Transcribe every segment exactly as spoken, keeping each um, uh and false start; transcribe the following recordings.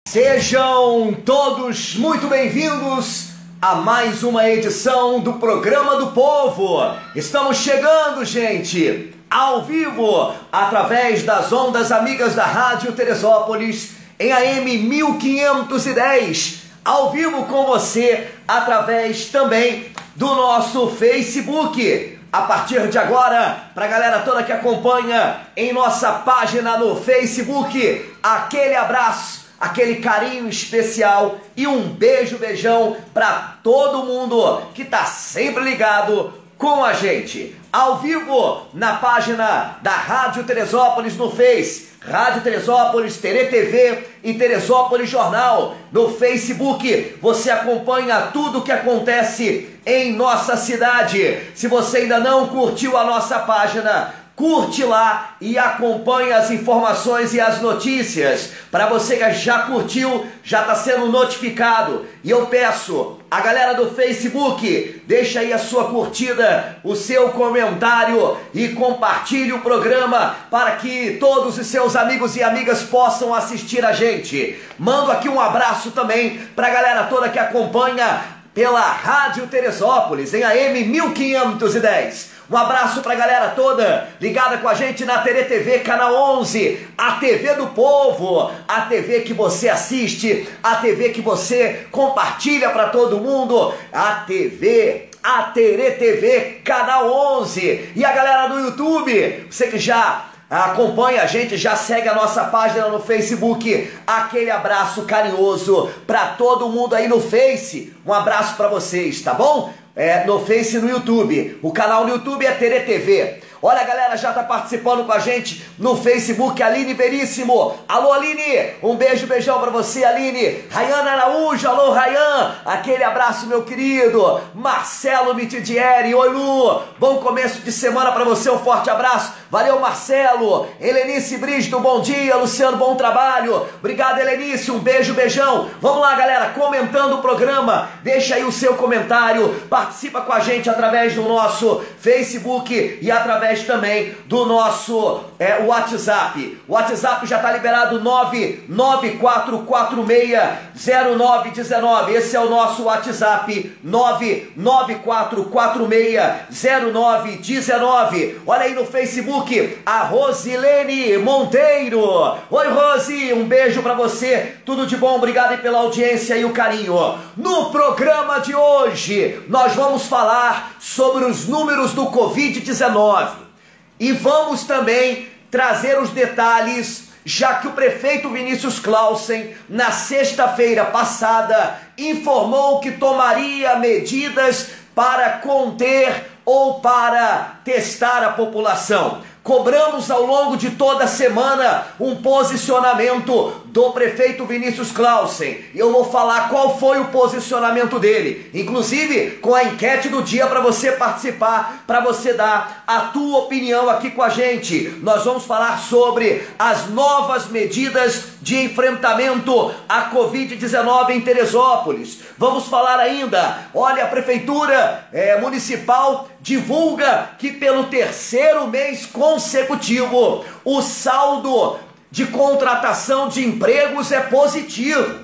Sejam todos muito bem-vindos a mais uma edição do Programa do Povo. Estamos chegando, gente, ao vivo, através das ondas amigas da Rádio Teresópolis, em A M mil quinhentos e dez, ao vivo com você, através também do nosso Facebook. A partir de agora, para a galera toda que acompanha em nossa página no Facebook, aquele abraço, aquele carinho especial e um beijo, beijão para todo mundo que tá sempre ligado com a gente. Ao vivo na página da Rádio Teresópolis no Face, Rádio Teresópolis, Tere T V e Teresópolis Jornal. No Facebook você acompanha tudo o que acontece em nossa cidade. Se você ainda não curtiu a nossa página, curte lá e acompanha as informações e as notícias. Para você que já curtiu, já está sendo notificado. E eu peço a galera do Facebook, deixa aí a sua curtida, o seu comentário e compartilhe o programa para que todos os seus amigos e amigas possam assistir a gente. Mando aqui um abraço também para a galera toda que acompanha pela Rádio Teresópolis em A M mil quinhentos e dez. Um abraço pra galera toda ligada com a gente na Tere T V, canal onze, a T V do Povo, a T V que você assiste, a T V que você compartilha pra todo mundo, a T V, a Tere T V, canal onze. E a galera do YouTube, você que já acompanha a gente, já segue a nossa página no Facebook, aquele abraço carinhoso pra todo mundo aí no Face. Um abraço pra vocês, tá bom? É, no Face e no YouTube. O canal no YouTube é Tere T V. Olha, a galera já tá participando com a gente no Facebook, Aline Veríssimo. Alô, Aline, um beijo, beijão pra você, Aline. Rayana Araújo, alô, Rayan, aquele abraço, meu querido. Marcelo Mitidieri, oi, Lu, bom começo de semana pra você, um forte abraço. Valeu, Marcelo. Helenice Brígido, bom dia. Luciano, bom trabalho. Obrigado, Helenice, um beijo, beijão. Vamos lá, galera, comentando o programa, deixa aí o seu comentário, participa com a gente através do nosso Facebook e através também do nosso é, WhatsApp. O WhatsApp já está liberado, nove nove quatro quatro seis zero nove um nove. Esse é o nosso WhatsApp, nove nove quatro quatro seis zero nove um nove. Olha aí no Facebook, a Rosilene Monteiro. Oi, Rose, um beijo para você, tudo de bom, obrigado aí pela audiência e o carinho. No programa de hoje, nós vamos falar sobre os números do Covid dezenove. E vamos também trazer os detalhes, já que o prefeito Vinícius Clausen, na sexta-feira passada, informou que tomaria medidas para conter ou para testar a população. Cobramos ao longo de toda a semana um posicionamento do prefeito Vinícius Clausen. E eu vou falar qual foi o posicionamento dele, inclusive com a enquete do dia para você participar, para você dar a tua opinião aqui com a gente. Nós vamos falar sobre as novas medidas de enfrentamento à Covid dezenove em Teresópolis. Vamos falar ainda, olha, a Prefeitura é, Municipal divulga que pelo terceiro mês consecutivo o saldo de contratação de empregos é positivo.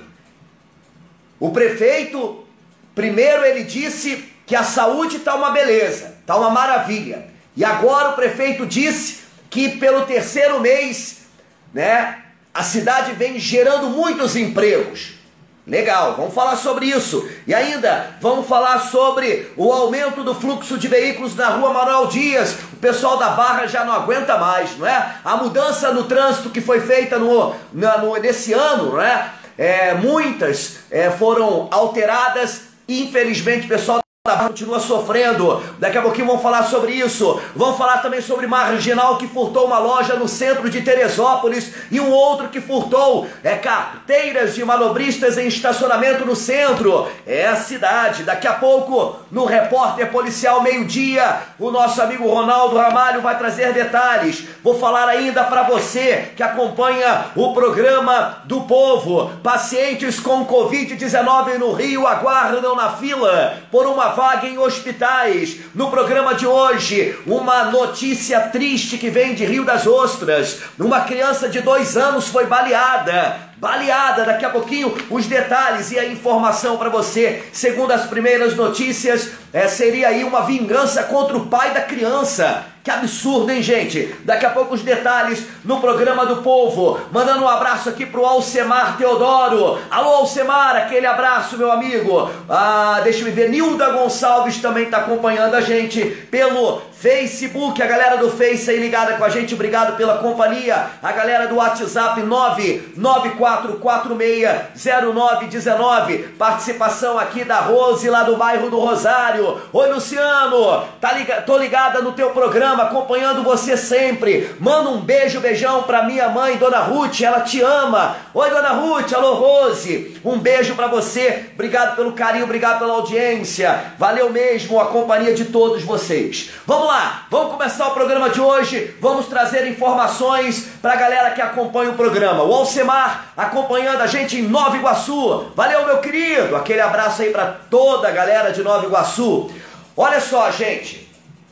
O prefeito, primeiro ele disse que a saúde está uma beleza, está uma maravilha. E agora o prefeito disse que pelo terceiro mês, né, a cidade vem gerando muitos empregos. Legal, vamos falar sobre isso. E ainda vamos falar sobre o aumento do fluxo de veículos na rua Manuel Dias. O pessoal da Barra já não aguenta mais, não é? A mudança no trânsito que foi feita no, no, nesse ano, não é? É, muitas é, foram alteradas. Infelizmente o pessoal da Barra continua sofrendo. Daqui a pouquinho vamos falar sobre isso. Vamos falar também sobre Marginal, que furtou uma loja no centro de Teresópolis, e um outro que furtou é, carteiras de manobristas em estacionamento no centro. É a cidade. Daqui a pouco, no Repórter Policial Meio-Dia, o nosso amigo Ronaldo Ramalho vai trazer detalhes. Vou falar ainda para você que acompanha o Programa do Povo. Pacientes com Covid dezenove no Rio aguardam na fila por uma vaga em hospitais. No programa de hoje, uma notícia triste que vem de Rio das Ostras. Uma criança de dois anos foi baleada. baleada. Daqui a pouquinho os detalhes e a informação para você. Segundo as primeiras notícias, é, seria aí uma vingança contra o pai da criança. Que absurdo, hein, gente? Daqui a pouco os detalhes no programa do Povo. Mandando um abraço aqui pro Alcemar Teodoro. Alô, Alcemar, aquele abraço, meu amigo. Ah, deixa eu ver, Nilda Gonçalves também está acompanhando a gente pelo Facebook. A galera do Face aí ligada com a gente, obrigado pela companhia. A galera do WhatsApp nove nove quatro quatro seis zero nove um nove. Participação aqui da Rose, lá do bairro do Rosário. Oi, Luciano, tá liga... tô ligada no teu programa, acompanhando você sempre. Manda um beijo, beijão pra minha mãe, Dona Ruth, ela te ama. Oi, Dona Ruth, alô, Rose, um beijo pra você, obrigado pelo carinho, obrigado pela audiência, valeu mesmo a companhia de todos vocês. Vamos lá, vamos começar o programa de hoje, vamos trazer informações pra galera que acompanha o programa. O Alcemar acompanhando a gente em Nova Iguaçu, valeu, meu querido, aquele abraço aí pra toda a galera de Nova Iguaçu. Olha só, gente,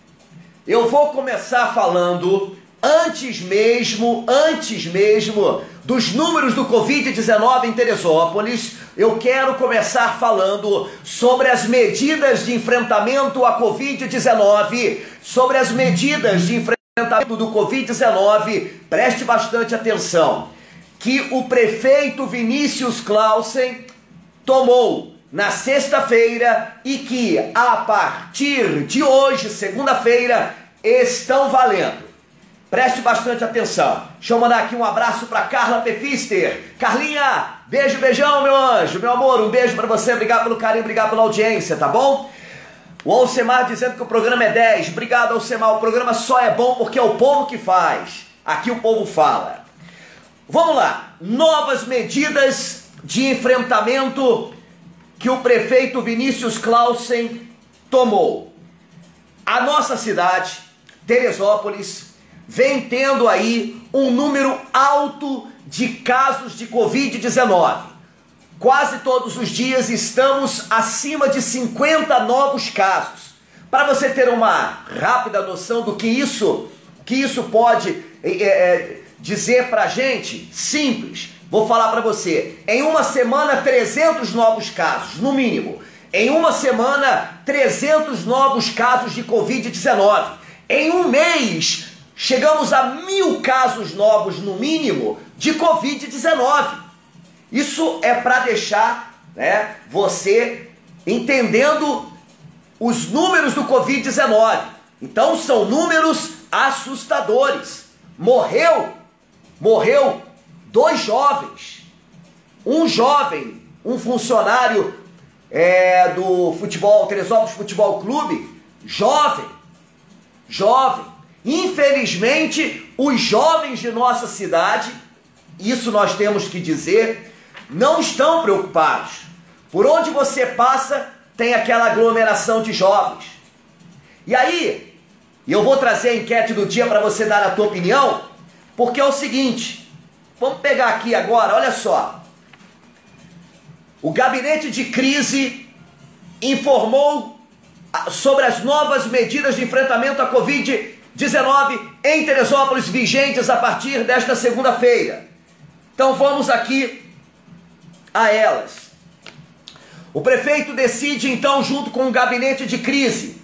eu vou começar falando, antes mesmo, antes mesmo dos números do Covid dezenove em Teresópolis, eu quero começar falando sobre as medidas de enfrentamento à Covid dezenove, sobre as medidas de enfrentamento do Covid dezenove, preste bastante atenção, que o prefeito Vinícius Clausen tomou na sexta-feira e que a partir de hoje, segunda-feira, estão valendo. Preste bastante atenção. Deixa eu mandar aqui um abraço para Carla Pefister. Carlinha, beijo, beijão, meu anjo, meu amor, um beijo para você, obrigado pelo carinho, obrigado pela audiência, tá bom? O Alcemar dizendo que o programa é dez, obrigado, Alcemar, o programa só é bom porque é o povo que faz. Aqui o povo fala. Vamos lá, novas medidas de enfrentamento que o prefeito Vinícius Clausen tomou. A nossa cidade, Teresópolis, vem tendo aí um número alto de casos de Covid dezenove. Quase todos os dias estamos acima de cinquenta novos casos. Para você ter uma rápida noção do que isso, que isso pode é, é, dizer para a gente, simples. Vou falar para você, em uma semana trezentos novos casos, no mínimo. Em uma semana trezentos novos casos de Covid dezenove. Em um mês chegamos a mil casos novos, no mínimo, de Covid dezenove. Isso é para deixar, né, você entendendo os números do Covid dezenove. Então são números assustadores. Morreu, morreu dois jovens, um jovem, um funcionário é, do futebol, Teresópolis Futebol Clube, jovem, jovem. Infelizmente, os jovens de nossa cidade, isso nós temos que dizer, não estão preocupados. Por onde você passa, tem aquela aglomeração de jovens. E aí, eu vou trazer a enquete do dia para você dar a tua opinião, porque é o seguinte, vamos pegar aqui agora, olha só. O gabinete de crise informou sobre as novas medidas de enfrentamento à Covid dezenove em Teresópolis, vigentes a partir desta segunda-feira. Então vamos aqui a elas. O prefeito decide então, junto com o gabinete de crise,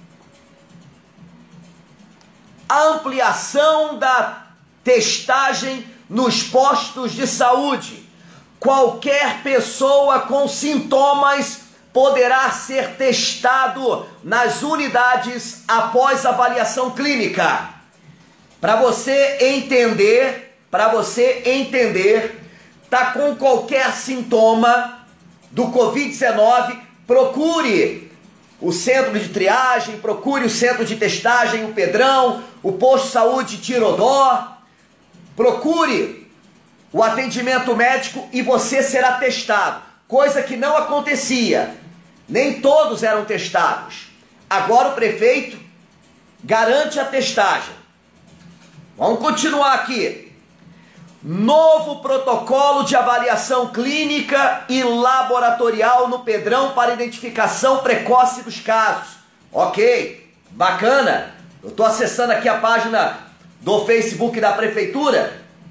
a ampliação da testagem nos postos de saúde. Qualquer pessoa com sintomas poderá ser testado nas unidades após avaliação clínica. Para você entender, para você entender, tá com qualquer sintoma do Covid dezenove, procure o centro de triagem, procure o centro de testagem, o Pedrão, o posto de saúde Tirodó, procure o atendimento médico e você será testado, coisa que não acontecia, nem todos eram testados. Agora o prefeito garante a testagem. Vamos continuar aqui. Novo protocolo de avaliação clínica e laboratorial no Pedrão para identificação precoce dos casos. Ok, bacana. Eu estou acessando aqui a página do Facebook da Prefeitura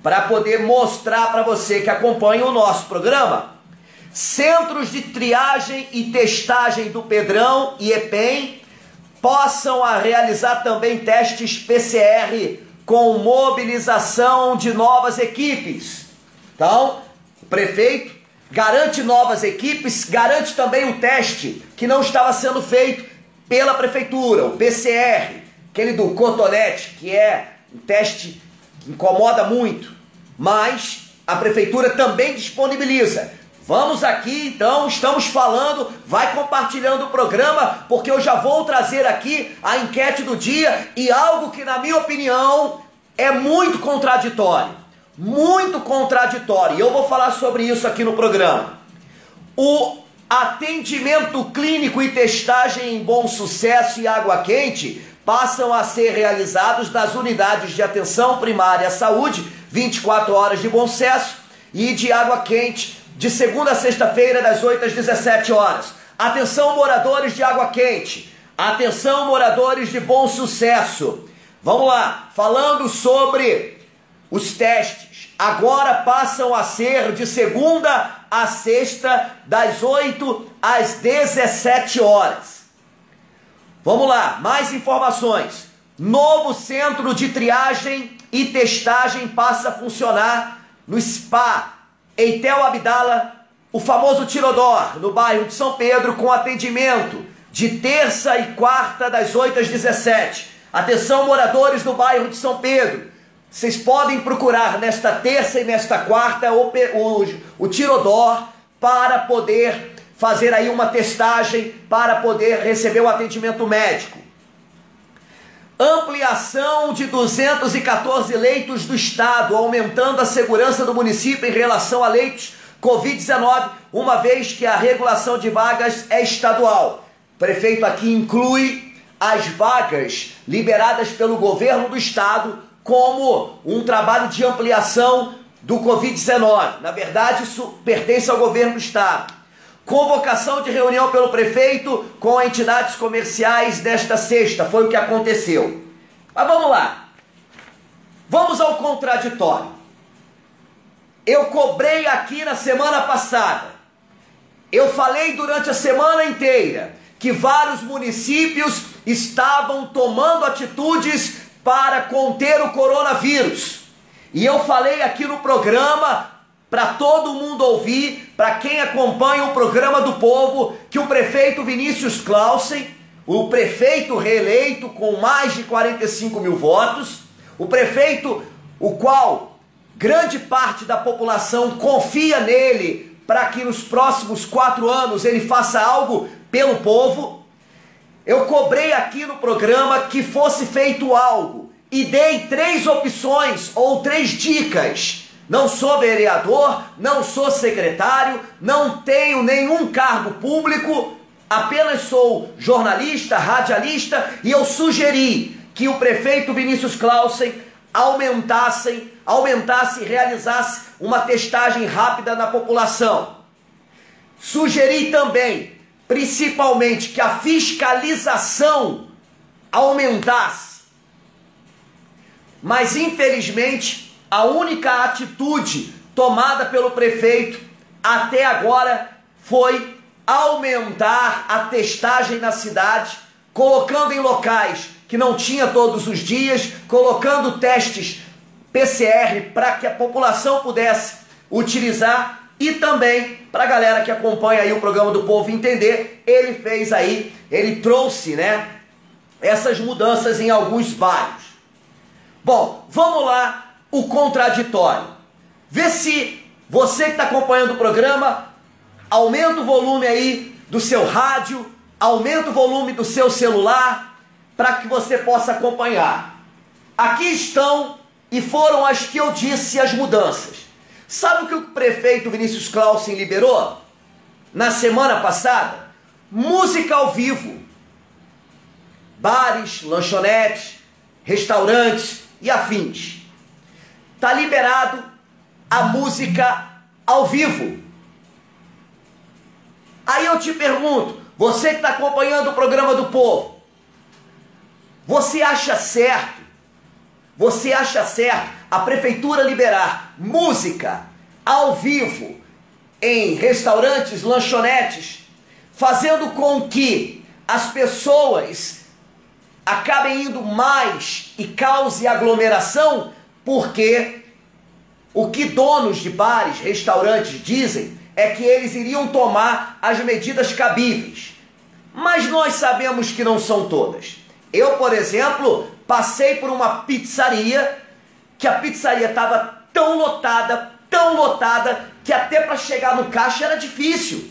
para poder mostrar para você que acompanha o nosso programa. Centros de triagem e testagem do Pedrão e EPEM possam a realizar também testes P C R com mobilização de novas equipes. Então, o prefeito garante novas equipes, garante também o teste que não estava sendo feito pela prefeitura, o P C R, aquele do cotonete, que é um teste que incomoda muito, mas a prefeitura também disponibiliza. Vamos aqui, então, estamos falando, vai compartilhando o programa, porque eu já vou trazer aqui a enquete do dia e algo que, na minha opinião, é muito contraditório. Muito contraditório. E eu vou falar sobre isso aqui no programa. O atendimento clínico e testagem em Bom Sucesso e Água Quente passam a ser realizados nas unidades de atenção primária à saúde, vinte e quatro horas de Bom Sucesso, e de Água Quente, de segunda a sexta-feira, das oito às dezessete horas. Atenção, moradores de Água Quente. Atenção, moradores de Bom Sucesso. Vamos lá, falando sobre os testes. Agora passam a ser de segunda a sexta, das oito às dezessete horas. Vamos lá, mais informações. Novo centro de triagem e testagem passa a funcionar no SPA Eitel Abdala, o famoso Tirodor, no bairro de São Pedro, com atendimento de terça e quarta, das oito às dezessete. Atenção, moradores do bairro de São Pedro, vocês podem procurar nesta terça e nesta quarta o, o, o Tirodor para poder fazer aí uma testagem, para poder receber o atendimento médico. Ampliação de duzentos e quatorze leitos do estado, aumentando a segurança do município em relação a leitos covid dezenove, uma vez que a regulação de vagas é estadual. O prefeito aqui inclui as vagas liberadas pelo governo do estado como um trabalho de ampliação do covid dezenove. Na verdade, isso pertence ao governo do estado. Convocação de reunião pelo prefeito com entidades comerciais desta sexta, foi o que aconteceu. Mas vamos lá, vamos ao contraditório. Eu cobrei aqui na semana passada, eu falei durante a semana inteira que vários municípios estavam tomando atitudes para conter o coronavírus. E eu falei aqui no programa, para todo mundo ouvir, para quem acompanha o programa do povo, que o prefeito Vinícius Clausen, o prefeito reeleito com mais de quarenta e cinco mil votos, o prefeito o qual grande parte da população confia nele para que nos próximos quatro anos ele faça algo pelo povo, eu cobrei aqui no programa que fosse feito algo e dei três opções ou três dicas. Não sou vereador, não sou secretário, não tenho nenhum cargo público, apenas sou jornalista, radialista, e eu sugeri que o prefeito Vinícius Clausen aumentasse, aumentasse e realizasse uma testagem rápida na população. Sugeri também, principalmente, que a fiscalização aumentasse. Mas, infelizmente, a única atitude tomada pelo prefeito até agora foi aumentar a testagem na cidade, colocando em locais que não tinha todos os dias, colocando testes P C R para que a população pudesse utilizar e também para a galera que acompanha aí o programa do povo entender, ele fez aí, ele trouxe, né, essas mudanças em alguns bairros. Bom, vamos lá. O contraditório. Vê se você que está acompanhando o programa, aumenta o volume aí do seu rádio, aumenta o volume do seu celular, para que você possa acompanhar. Aqui estão, e foram as que eu disse, as mudanças. Sabe o que o prefeito Vinícius Clausen liberou? Na semana passada? Música ao vivo. Bares, lanchonetes, restaurantes e afins. Está liberado a música ao vivo. Aí eu te pergunto, você que está acompanhando o programa do povo, você acha certo você acha certo a prefeitura liberar música ao vivo em restaurantes, lanchonetes, fazendo com que as pessoas acabem indo mais e cause aglomeração? Porque o que donos de bares, restaurantes dizem é que eles iriam tomar as medidas cabíveis. Mas nós sabemos que não são todas. Eu, por exemplo, passei por uma pizzaria, que a pizzaria estava tão lotada, tão lotada, que até para chegar no caixa era difícil.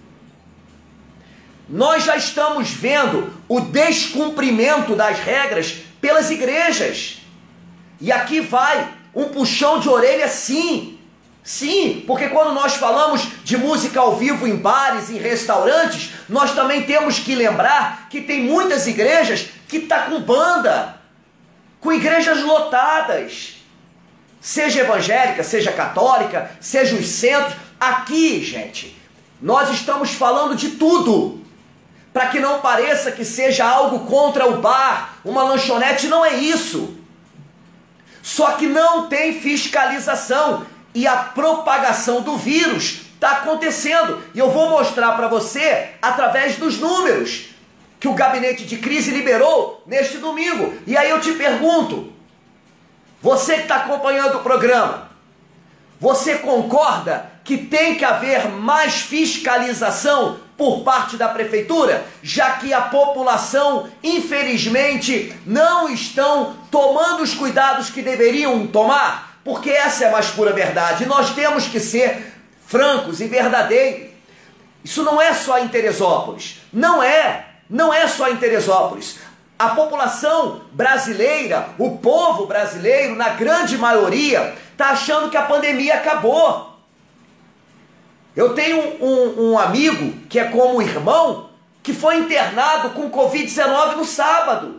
Nós já estamos vendo o descumprimento das regras pelas igrejas. E aqui vai um puxão de orelha, sim. Sim, porque quando nós falamos de música ao vivo em bares, em restaurantes, nós também temos que lembrar que tem muitas igrejas que tá com banda, com igrejas lotadas, seja evangélica, seja católica, seja os centros. Aqui, gente, nós estamos falando de tudo, para que não pareça que seja algo contra o bar, uma lanchonete. Não é isso. Só que não tem fiscalização e a propagação do vírus está acontecendo. E eu vou mostrar para você através dos números que o gabinete de crise liberou neste domingo. E aí eu te pergunto, você que está acompanhando o programa, você concorda que tem que haver mais fiscalização por parte da prefeitura, já que a população, infelizmente, não estão tomando os cuidados que deveriam tomar? Porque essa é a mais pura verdade. Nós temos que ser francos e verdadeiros. Isso não é só em Teresópolis. Não é. Não é só em Teresópolis. A população brasileira, o povo brasileiro, na grande maioria, está achando que a pandemia acabou. Eu tenho um, um amigo que é como irmão, que foi internado com covid dezenove no sábado.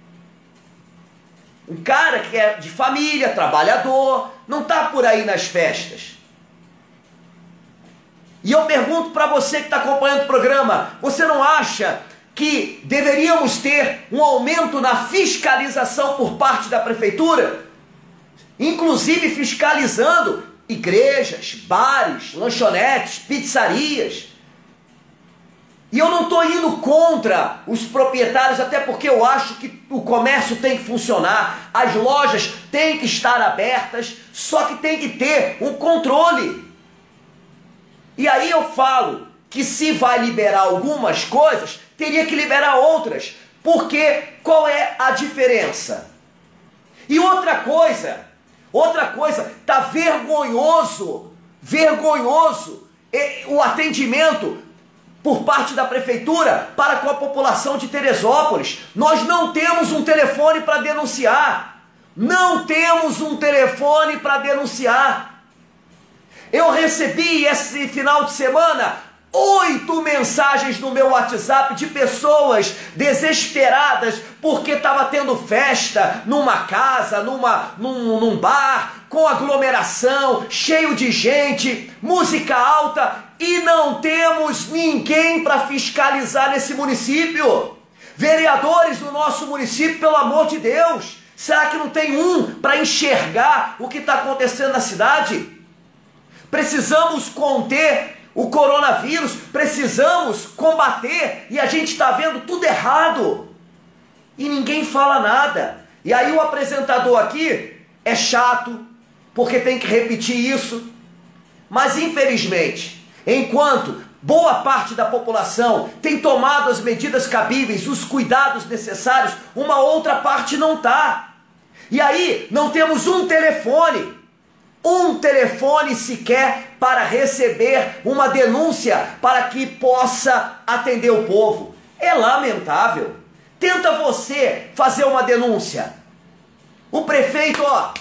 Um cara que é de família, trabalhador, não está por aí nas festas. E eu pergunto para você que está acompanhando o programa, você não acha que deveríamos ter um aumento na fiscalização por parte da prefeitura? Inclusive fiscalizando igrejas, bares, lanchonetes, pizzarias. E eu não estou indo contra os proprietários, até porque eu acho que o comércio tem que funcionar, as lojas têm que estar abertas, só que tem que ter um controle. E aí eu falo que se vai liberar algumas coisas, teria que liberar outras, porque qual é a diferença? E outra coisa, outra coisa, tá vergonhoso, vergonhoso o atendimento por parte da prefeitura para com a população de Teresópolis. Nós não temos um telefone para denunciar. Não temos um telefone para denunciar. Eu recebi esse final de semana oito mensagens no meu WhatsApp de pessoas desesperadas porque estava tendo festa numa casa, numa, num, num bar, com aglomeração, cheio de gente, música alta, e não temos ninguém para fiscalizar nesse município. Vereadores do nosso município, pelo amor de Deus, será que não tem um para enxergar o que está acontecendo na cidade? Precisamos conter o coronavírus, precisamos combater, e a gente está vendo tudo errado e ninguém fala nada. E aí o apresentador aqui é chato, porque tem que repetir isso, mas infelizmente, enquanto boa parte da população tem tomado as medidas cabíveis, os cuidados necessários, uma outra parte não está. E aí não temos um telefone, um telefone sequer para receber uma denúncia para que possa atender o povo. É lamentável. Tenta você fazer uma denúncia. O prefeito, ó,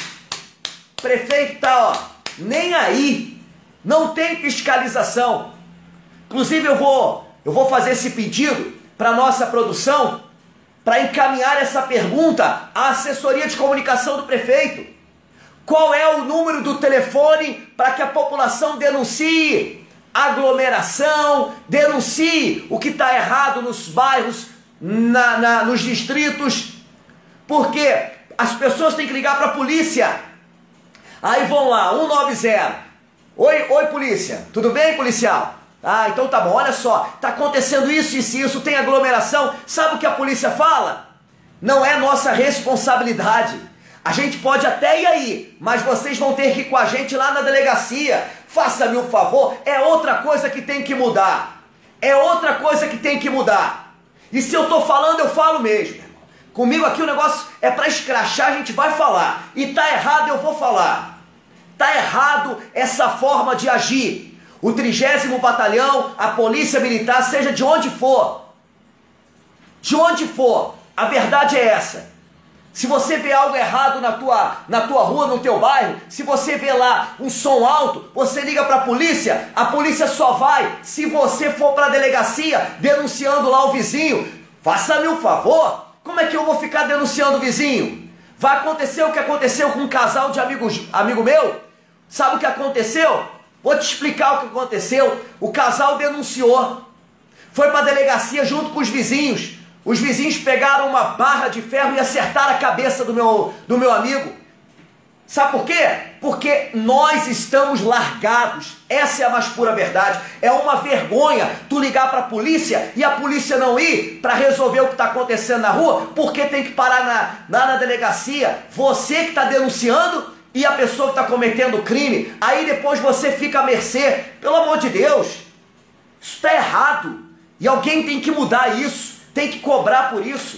o prefeito tá, ó, nem aí. Não tem fiscalização. Inclusive eu vou, eu vou fazer esse pedido para a nossa produção, para encaminhar essa pergunta à assessoria de comunicação do prefeito. Qual é o número do telefone para que a população denuncie aglomeração, denuncie o que está errado nos bairros, na, na, nos distritos? Porque As pessoas têm que ligar para a polícia. Aí vão lá, um nove zero. Oi, oi polícia, tudo bem policial? Ah, então tá bom, olha só, tá acontecendo isso, isso, isso, tem aglomeração. Sabe o que a polícia fala? Não é nossa responsabilidade. A gente pode até ir aí, mas vocês vão ter que ir com a gente lá na delegacia. Faça-me um favor, é outra coisa que tem que mudar. É outra coisa que tem que mudar. E se eu tô falando, eu falo mesmo. Comigo aqui o negócio é para escrachar, a gente vai falar. E tá errado, eu vou falar. Tá errado essa forma de agir. O trigésimo Batalhão, a Polícia Militar, seja de onde for. De onde for. A verdade é essa. Se você vê algo errado na tua, na tua rua, no teu bairro, se você vê lá um som alto, você liga para a polícia, a polícia só vai se você for para a delegacia denunciando lá o vizinho. Faça-me um favor. Como é que eu vou ficar denunciando o vizinho? Vai acontecer o que aconteceu com um casal de amigos, amigo meu? Sabe o que aconteceu? Vou te explicar o que aconteceu. O casal denunciou. Foi para a delegacia junto com os vizinhos. Os vizinhos pegaram uma barra de ferro e acertaram a cabeça do meu, do meu amigo. Sabe por quê? Porque nós estamos largados. Essa é a mais pura verdade. É uma vergonha tu ligar para a polícia e a polícia não ir para resolver o que está acontecendo na rua, porque tem que parar na, na, na delegacia. Você que está denunciando e a pessoa que está cometendo o crime. Aí depois você fica à mercê. Pelo amor de Deus. Isso está errado. E alguém tem que mudar isso. Tem que cobrar por isso.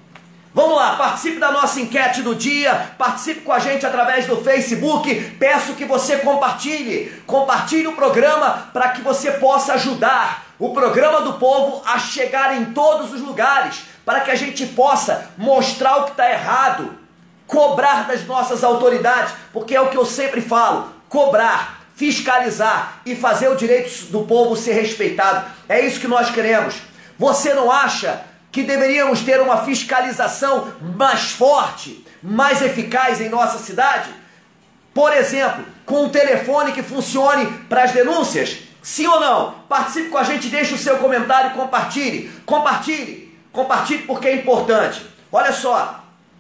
Vamos lá, participe da nossa enquete do dia, participe com a gente através do Facebook, peço que você compartilhe, compartilhe o programa para que você possa ajudar o programa do povo a chegar em todos os lugares, para que a gente possa mostrar o que está errado, cobrar das nossas autoridades, porque é o que eu sempre falo, cobrar, fiscalizar e fazer o direito do povo ser respeitado, é isso que nós queremos. Você não acha que deveríamos ter uma fiscalização mais forte, mais eficaz em nossa cidade? Por exemplo, com um telefone que funcione para as denúncias? Sim ou não? Participe com a gente, deixe o seu comentário e compartilhe. Compartilhe, compartilhe porque é importante. Olha só,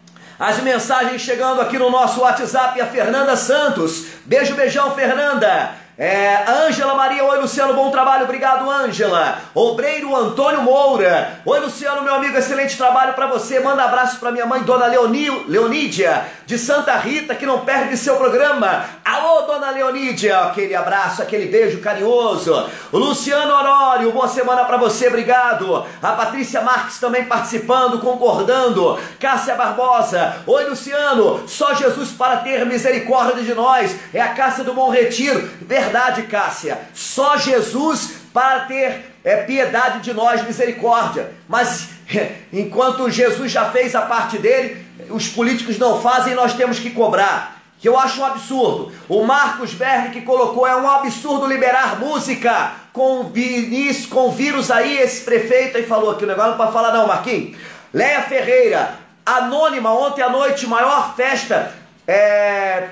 as mensagens chegando aqui no nosso WhatsApp, a Fernanda Santos. Beijo, beijão, Fernanda. É, Ângela Maria, oi Luciano, bom trabalho, obrigado Ângela. Obreiro Antônio Moura, oi Luciano, meu amigo, excelente trabalho para você. Manda abraço para minha mãe, Dona Leoni, Leonídia, de Santa Rita, que não perde seu programa. Alô, Dona Leonídia, aquele abraço, aquele beijo carinhoso. Luciano Honório, boa semana para você, obrigado. A Patrícia Marques também participando, concordando. Cássia Barbosa, oi Luciano, só Jesus para ter misericórdia de nós. É a Cássia do Bom Retiro. Verdade, Cássia, só Jesus para ter é, piedade de nós, misericórdia. Mas enquanto Jesus já fez a parte dele, os políticos não fazem, nós temos que cobrar. Que eu acho um absurdo. O Marcos Berg que colocou, é um absurdo liberar música com Vinícius, com vírus aí, esse prefeito aí falou aqui, o negócio não pode falar não, Marquinhos. Leia Ferreira, anônima, ontem à noite, maior festa, é...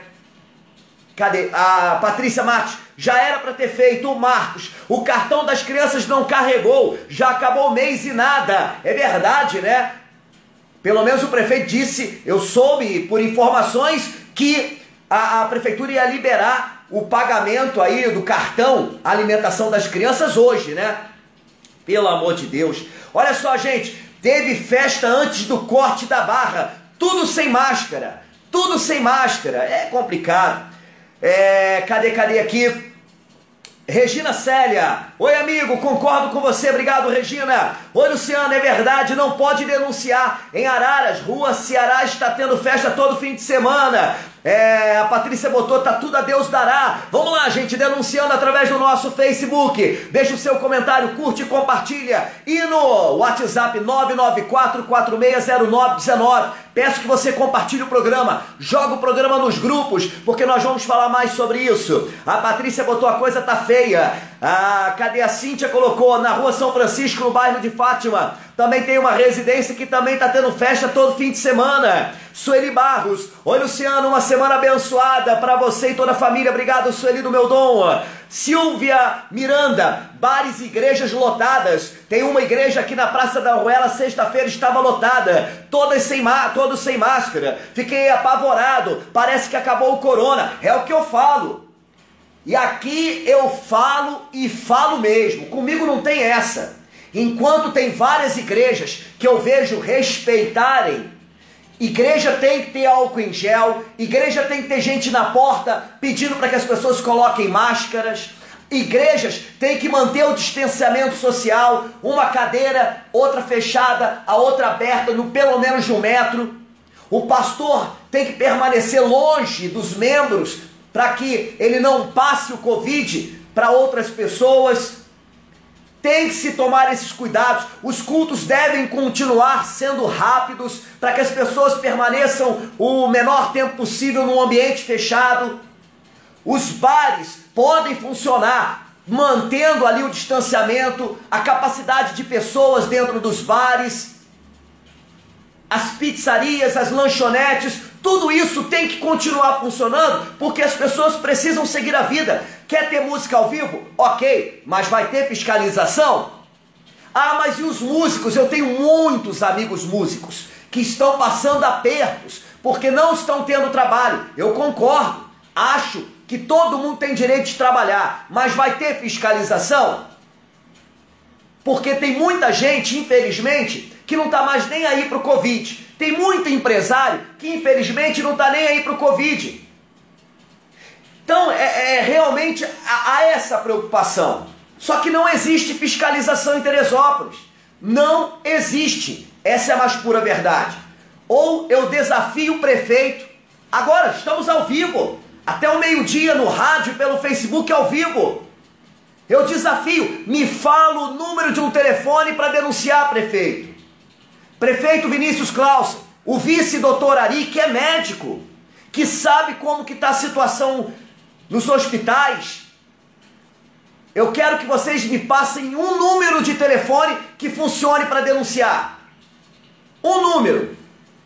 Cadê? A Patrícia Marques, já era para ter feito. O Marcos, o cartão das crianças não carregou, já acabou o mês e nada. É verdade, né? Pelo menos o prefeito disse, eu soube por informações que a, a prefeitura ia liberar o pagamento aí do cartão alimentação das crianças hoje, né? Pelo amor de Deus. Olha só, gente, teve festa antes do corte da barra, tudo sem máscara, tudo sem máscara, é complicado. É, cadê, cadê aqui? Regina Célia, oi amigo, concordo com você, obrigado Regina. Oi Luciano, é verdade, não pode denunciar. Em Araras, rua Ceará, está tendo festa todo fim de semana. É, a Patrícia botou, tá tudo a Deus dará. Vamos lá, gente, denunciando através do nosso Facebook. Deixa o seu comentário, curte e compartilha. E no WhatsApp nove nove quatro quatro seis zero nove um nove. Peço que você compartilhe o programa, joga o programa nos grupos, porque nós vamos falar mais sobre isso. A Patrícia botou, a coisa tá feia. Ah, cadê a Cíntia? Colocou na rua São Francisco, no bairro de Fátima. Também tem uma residência que também está tendo festa todo fim de semana. Sueli Barros, oi Luciano, uma semana abençoada para você e toda a família. Obrigado, Sueli do meu dom. Silvia Miranda, bares e igrejas lotadas. Tem uma igreja aqui na Praça da Ruela, sexta-feira estava lotada, todas sem, todos sem máscara. Fiquei apavorado, parece que acabou o corona. É o que eu falo. E aqui eu falo e falo mesmo. Comigo não tem essa. Enquanto tem várias igrejas que eu vejo respeitarem, igreja tem que ter álcool em gel, igreja tem que ter gente na porta pedindo para que as pessoas coloquem máscaras, igrejas tem que manter o distanciamento social, uma cadeira, outra fechada, a outra aberta, no pelo menos de um metro. O pastor tem que permanecer longe dos membros para que ele não passe o Covid para outras pessoas. Tem que se tomar esses cuidados. Os cultos devem continuar sendo rápidos para que as pessoas permaneçam o menor tempo possível num ambiente fechado. Os bares podem funcionar mantendo ali o distanciamento, a capacidade de pessoas dentro dos bares. As pizzarias, as lanchonetes, tudo isso tem que continuar funcionando, porque as pessoas precisam seguir a vida. Quer ter música ao vivo? Ok, mas vai ter fiscalização? Ah, mas e os músicos? Eu tenho muitos amigos músicos que estão passando apertos, porque não estão tendo trabalho. Eu concordo, acho que todo mundo tem direito de trabalhar, mas vai ter fiscalização? Porque tem muita gente, infelizmente, que não está mais nem aí para o Covid. Tem muito empresário que infelizmente não está nem aí para o Covid. Então é, é realmente há, há essa preocupação. Só que não existe fiscalização em Teresópolis. Não existe. Essa é a mais pura verdade. Ou eu desafio o prefeito. Agora estamos ao vivo. Até o meio-dia no rádio e pelo Facebook ao vivo. Eu desafio. Me fala o número de um telefone para denunciar, prefeito. Prefeito Vinícius Clausen, o vice doutor Ari, que é médico, que sabe como que está a situação nos hospitais. Eu quero que vocês me passem um número de telefone que funcione para denunciar. Um número.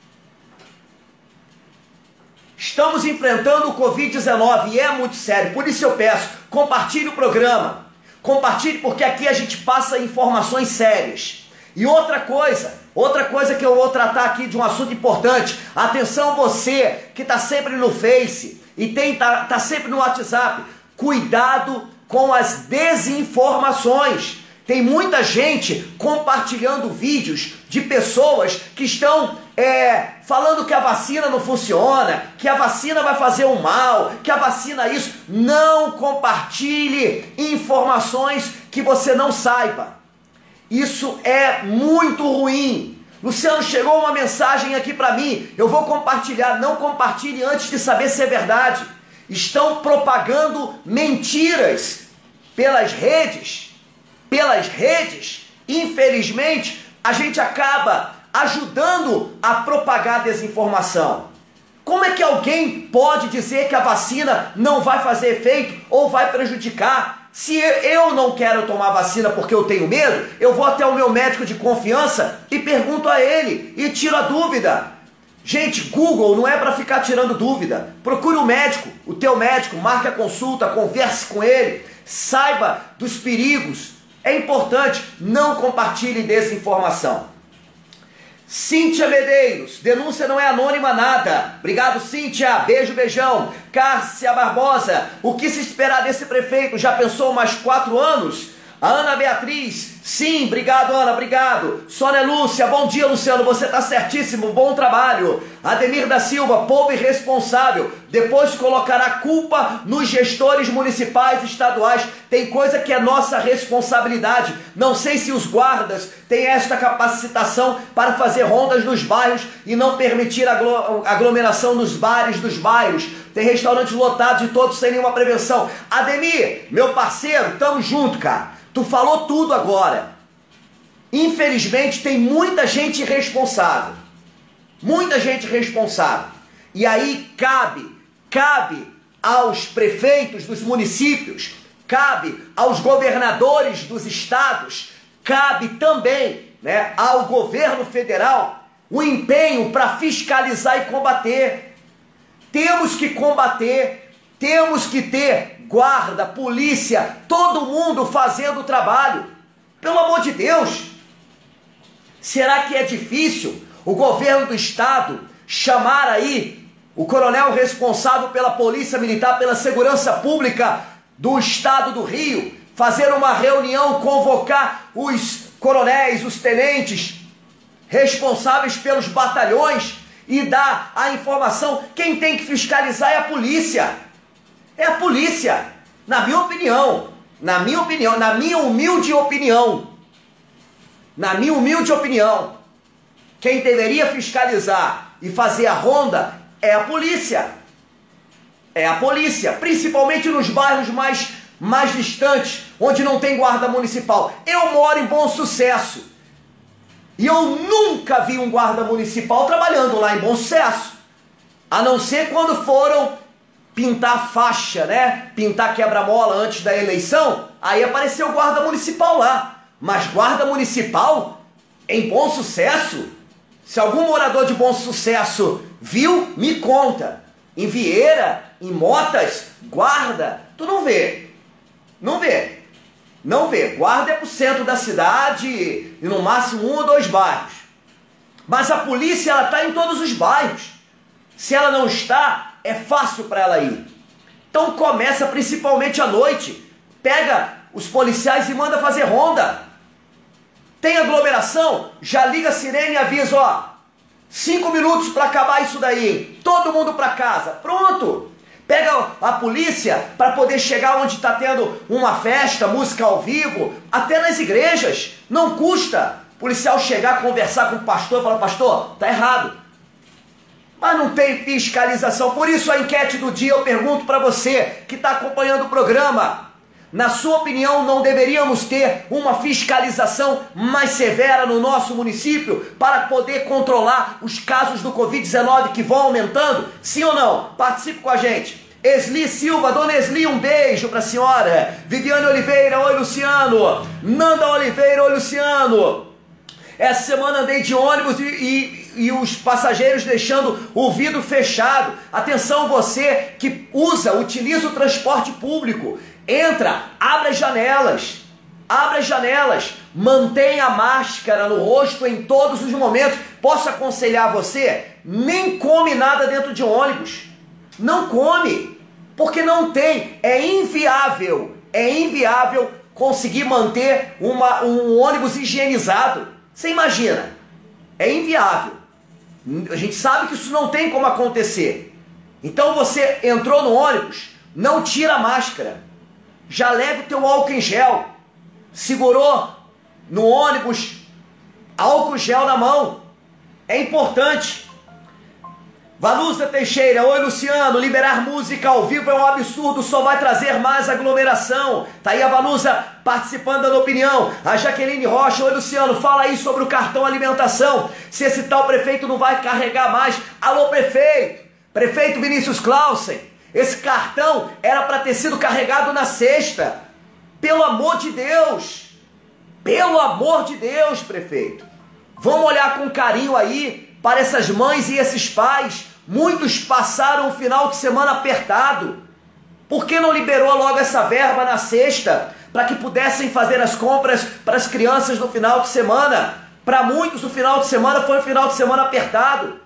Estamos enfrentando o Covid dezenove e é muito sério, por isso eu peço, compartilhe o programa. Compartilhe, porque aqui a gente passa informações sérias. E outra coisa, outra coisa que eu vou tratar aqui de um assunto importante. Atenção você que está sempre no Face e tem, tá, tá sempre no WhatsApp. Cuidado com as desinformações. Tem muita gente compartilhando vídeos de pessoas que estão é, falando que a vacina não funciona, que a vacina vai fazer um mal, que a vacina isso. Não compartilhe informações que você não saiba. Isso é muito ruim. Luciano, chegou uma mensagem aqui para mim. Eu vou compartilhar. Não compartilhe antes de saber se é verdade. Estão propagando mentiras pelas redes. Pelas redes. Infelizmente, a gente acaba ajudando a propagar desinformação. Como é que alguém pode dizer que a vacina não vai fazer efeito ou vai prejudicar? Se eu não quero tomar vacina porque eu tenho medo, eu vou até o meu médico de confiança e pergunto a ele e tiro a dúvida. Gente, Google não é para ficar tirando dúvida. Procure o médico, o teu médico, marque a consulta, converse com ele, saiba dos perigos. É importante, não compartilhe desinformação. Cíntia Medeiros, denúncia não é anônima nada. Obrigado, Cíntia, beijo, beijão. Cássia Barbosa, o que se esperar desse prefeito? Já pensou mais quatro anos? A Ana Beatriz, sim, obrigado Ana, obrigado. Sônia Lúcia, bom dia Luciano, você está certíssimo, bom trabalho. Ademir da Silva, povo irresponsável, depois colocará culpa nos gestores municipais e estaduais. Tem coisa que é nossa responsabilidade. Não sei se os guardas têm esta capacitação para fazer rondas nos bairros e não permitir aglomeração nos bares dos bairros. Tem restaurantes lotados e todos sem nenhuma prevenção. Ademir, meu parceiro, tamo junto, cara. Tu falou tudo agora. Infelizmente tem muita gente irresponsável. Muita gente responsável. E aí cabe, cabe aos prefeitos dos municípios, cabe aos governadores dos estados, cabe também, né, ao governo federal o empenho para fiscalizar e combater. Temos que combater, temos que ter guarda, polícia, todo mundo fazendo o trabalho. Pelo amor de Deus! Será que é difícil o governo do estado chamar aí o coronel responsável pela Polícia Militar, pela Segurança Pública do estado do Rio, fazer uma reunião, convocar os coronéis, os tenentes responsáveis pelos batalhões e dar a informação? Quem tem que fiscalizar é a polícia. É a polícia. Na minha opinião, na minha opinião, na minha humilde opinião, na minha humilde opinião, quem deveria fiscalizar e fazer a ronda é a polícia. É a polícia, principalmente nos bairros mais, mais distantes, onde não tem guarda municipal. Eu moro em Bom Sucesso e eu nunca vi um guarda municipal trabalhando lá em Bom Sucesso, a não ser quando foram pintar faixa, né? Pintar quebra-mola antes da eleição, aí apareceu o guarda municipal lá. Mas guarda municipal em Bom Sucesso? Se algum morador de Bom Sucesso viu, me conta. Em Vieira, em Motas, guarda, tu não vê. Não vê. Não vê. Guarda é pro centro da cidade e no máximo um ou dois bairros. Mas a polícia, ela está em todos os bairros. Se ela não está, é fácil para ela ir. Então começa principalmente à noite. Pega os policiais e manda fazer ronda. Tem aglomeração? Já liga a sirene e avisa, ó, cinco minutos para acabar isso daí, hein? Todo mundo para casa. Pronto. Pega a polícia para poder chegar onde está tendo uma festa, música ao vivo, até nas igrejas. Não custa o policial chegar, conversar com o pastor e falar, pastor, tá errado. Mas não tem fiscalização. Por isso a enquete do dia eu pergunto para você que está acompanhando o programa. Na sua opinião, não deveríamos ter uma fiscalização mais severa no nosso município para poder controlar os casos do covid dezenove que vão aumentando? Sim ou não? Participe com a gente. Esli Silva, dona Esli, um beijo para a senhora. Viviane Oliveira, oi Luciano. Nanda Oliveira, oi Luciano. Essa semana andei de ônibus e, e, e os passageiros deixando o vidro fechado. Atenção você que usa, utiliza o transporte público. Entra, abre as janelas, abre as janelas, mantenha a máscara no rosto em todos os momentos. Posso aconselhar você? Nem come nada dentro de ônibus. Não come, porque não tem, é inviável, é inviável conseguir manter uma, um ônibus higienizado. Você imagina, é inviável. A gente sabe que isso não tem como acontecer. Então você entrou no ônibus, não tira a máscara. Já leva o teu álcool em gel. Segurou no ônibus, álcool gel na mão. É importante. Valusa Teixeira, oi Luciano, liberar música ao vivo é um absurdo, só vai trazer mais aglomeração. Tá aí a Valusa participando da opinião. A Jaqueline Rocha, oi Luciano, fala aí sobre o cartão alimentação. Se esse tal prefeito não vai carregar mais. Alô prefeito, prefeito Vinícius Clausen. Esse cartão era para ter sido carregado na sexta. Pelo amor de Deus. Pelo amor de Deus, prefeito. Vamos olhar com carinho aí para essas mães e esses pais. Muitos passaram o final de semana apertado. Por que não liberou logo essa verba na sexta? Para que pudessem fazer as compras para as crianças no final de semana. Para muitos o final de semana foi um final de semana apertado.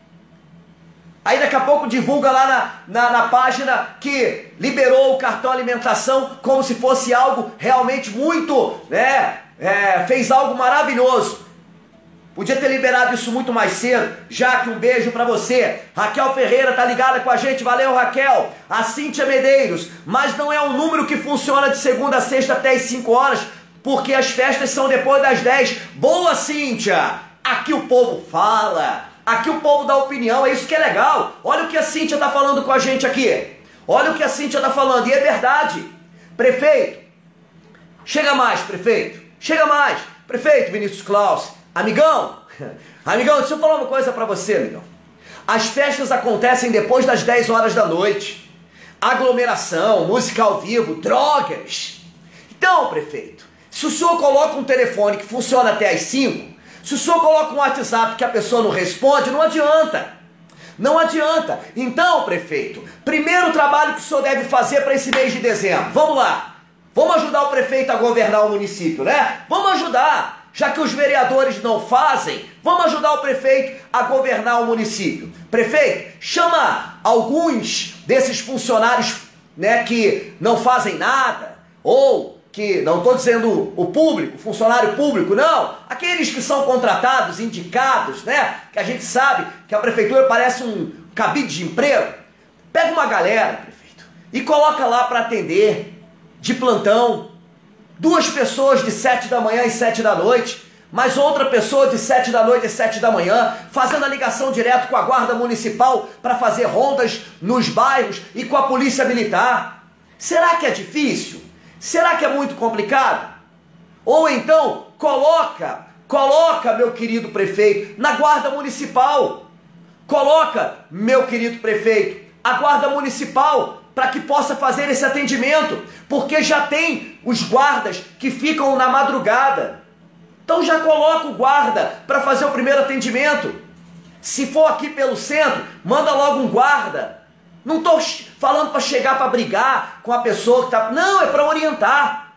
Aí daqui a pouco divulga lá na, na, na página que liberou o cartão alimentação como se fosse algo realmente muito, né, é, fez algo maravilhoso. Podia ter liberado isso muito mais cedo. Jaque, um beijo pra você. Raquel Ferreira tá ligada com a gente, valeu Raquel. A Cíntia Medeiros, mas não é um número que funciona de segunda a sexta até as cinco horas, porque as festas são depois das dez. Boa Cíntia, aqui o povo fala. Aqui o povo dá opinião, é isso que é legal. Olha o que a Cíntia está falando com a gente aqui. Olha o que a Cíntia está falando, e é verdade. Prefeito, chega mais, prefeito. Chega mais. Prefeito Vinícius Claus. Amigão, amigão, deixa eu falar uma coisa para você, amigão. As festas acontecem depois das dez horas da noite. Aglomeração, música ao vivo, drogas. Então, prefeito, se o senhor coloca um telefone que funciona até as cinco... Se o senhor coloca um WhatsApp que a pessoa não responde, não adianta. Não adianta. Então, prefeito, primeiro trabalho que o senhor deve fazer para esse mês de dezembro. Vamos lá. Vamos ajudar o prefeito a governar o município, né? Vamos ajudar. Já que os vereadores não fazem, vamos ajudar o prefeito a governar o município. Prefeito, chama alguns desses funcionários, né, que não fazem nada, ou que, não estou dizendo o público, funcionário público, não, aqueles que são contratados, indicados, né, que a gente sabe que a prefeitura parece um cabide de emprego. Pega uma galera, prefeito, e coloca lá para atender de plantão. Duas pessoas de sete da manhã e sete da noite, mais outra pessoa de sete da noite e sete da manhã, fazendo a ligação direto com a guarda municipal para fazer rondas nos bairros e com a polícia militar. Será que é difícil? Será que é muito complicado? Ou então, coloca, coloca, meu querido prefeito, na guarda municipal. Coloca, meu querido prefeito, a guarda municipal para que possa fazer esse atendimento, porque já tem os guardas que ficam na madrugada. Então já coloca o guarda para fazer o primeiro atendimento. Se for aqui pelo centro, manda logo um guarda. Não estou falando para chegar para brigar com a pessoa que está... Não, é para orientar.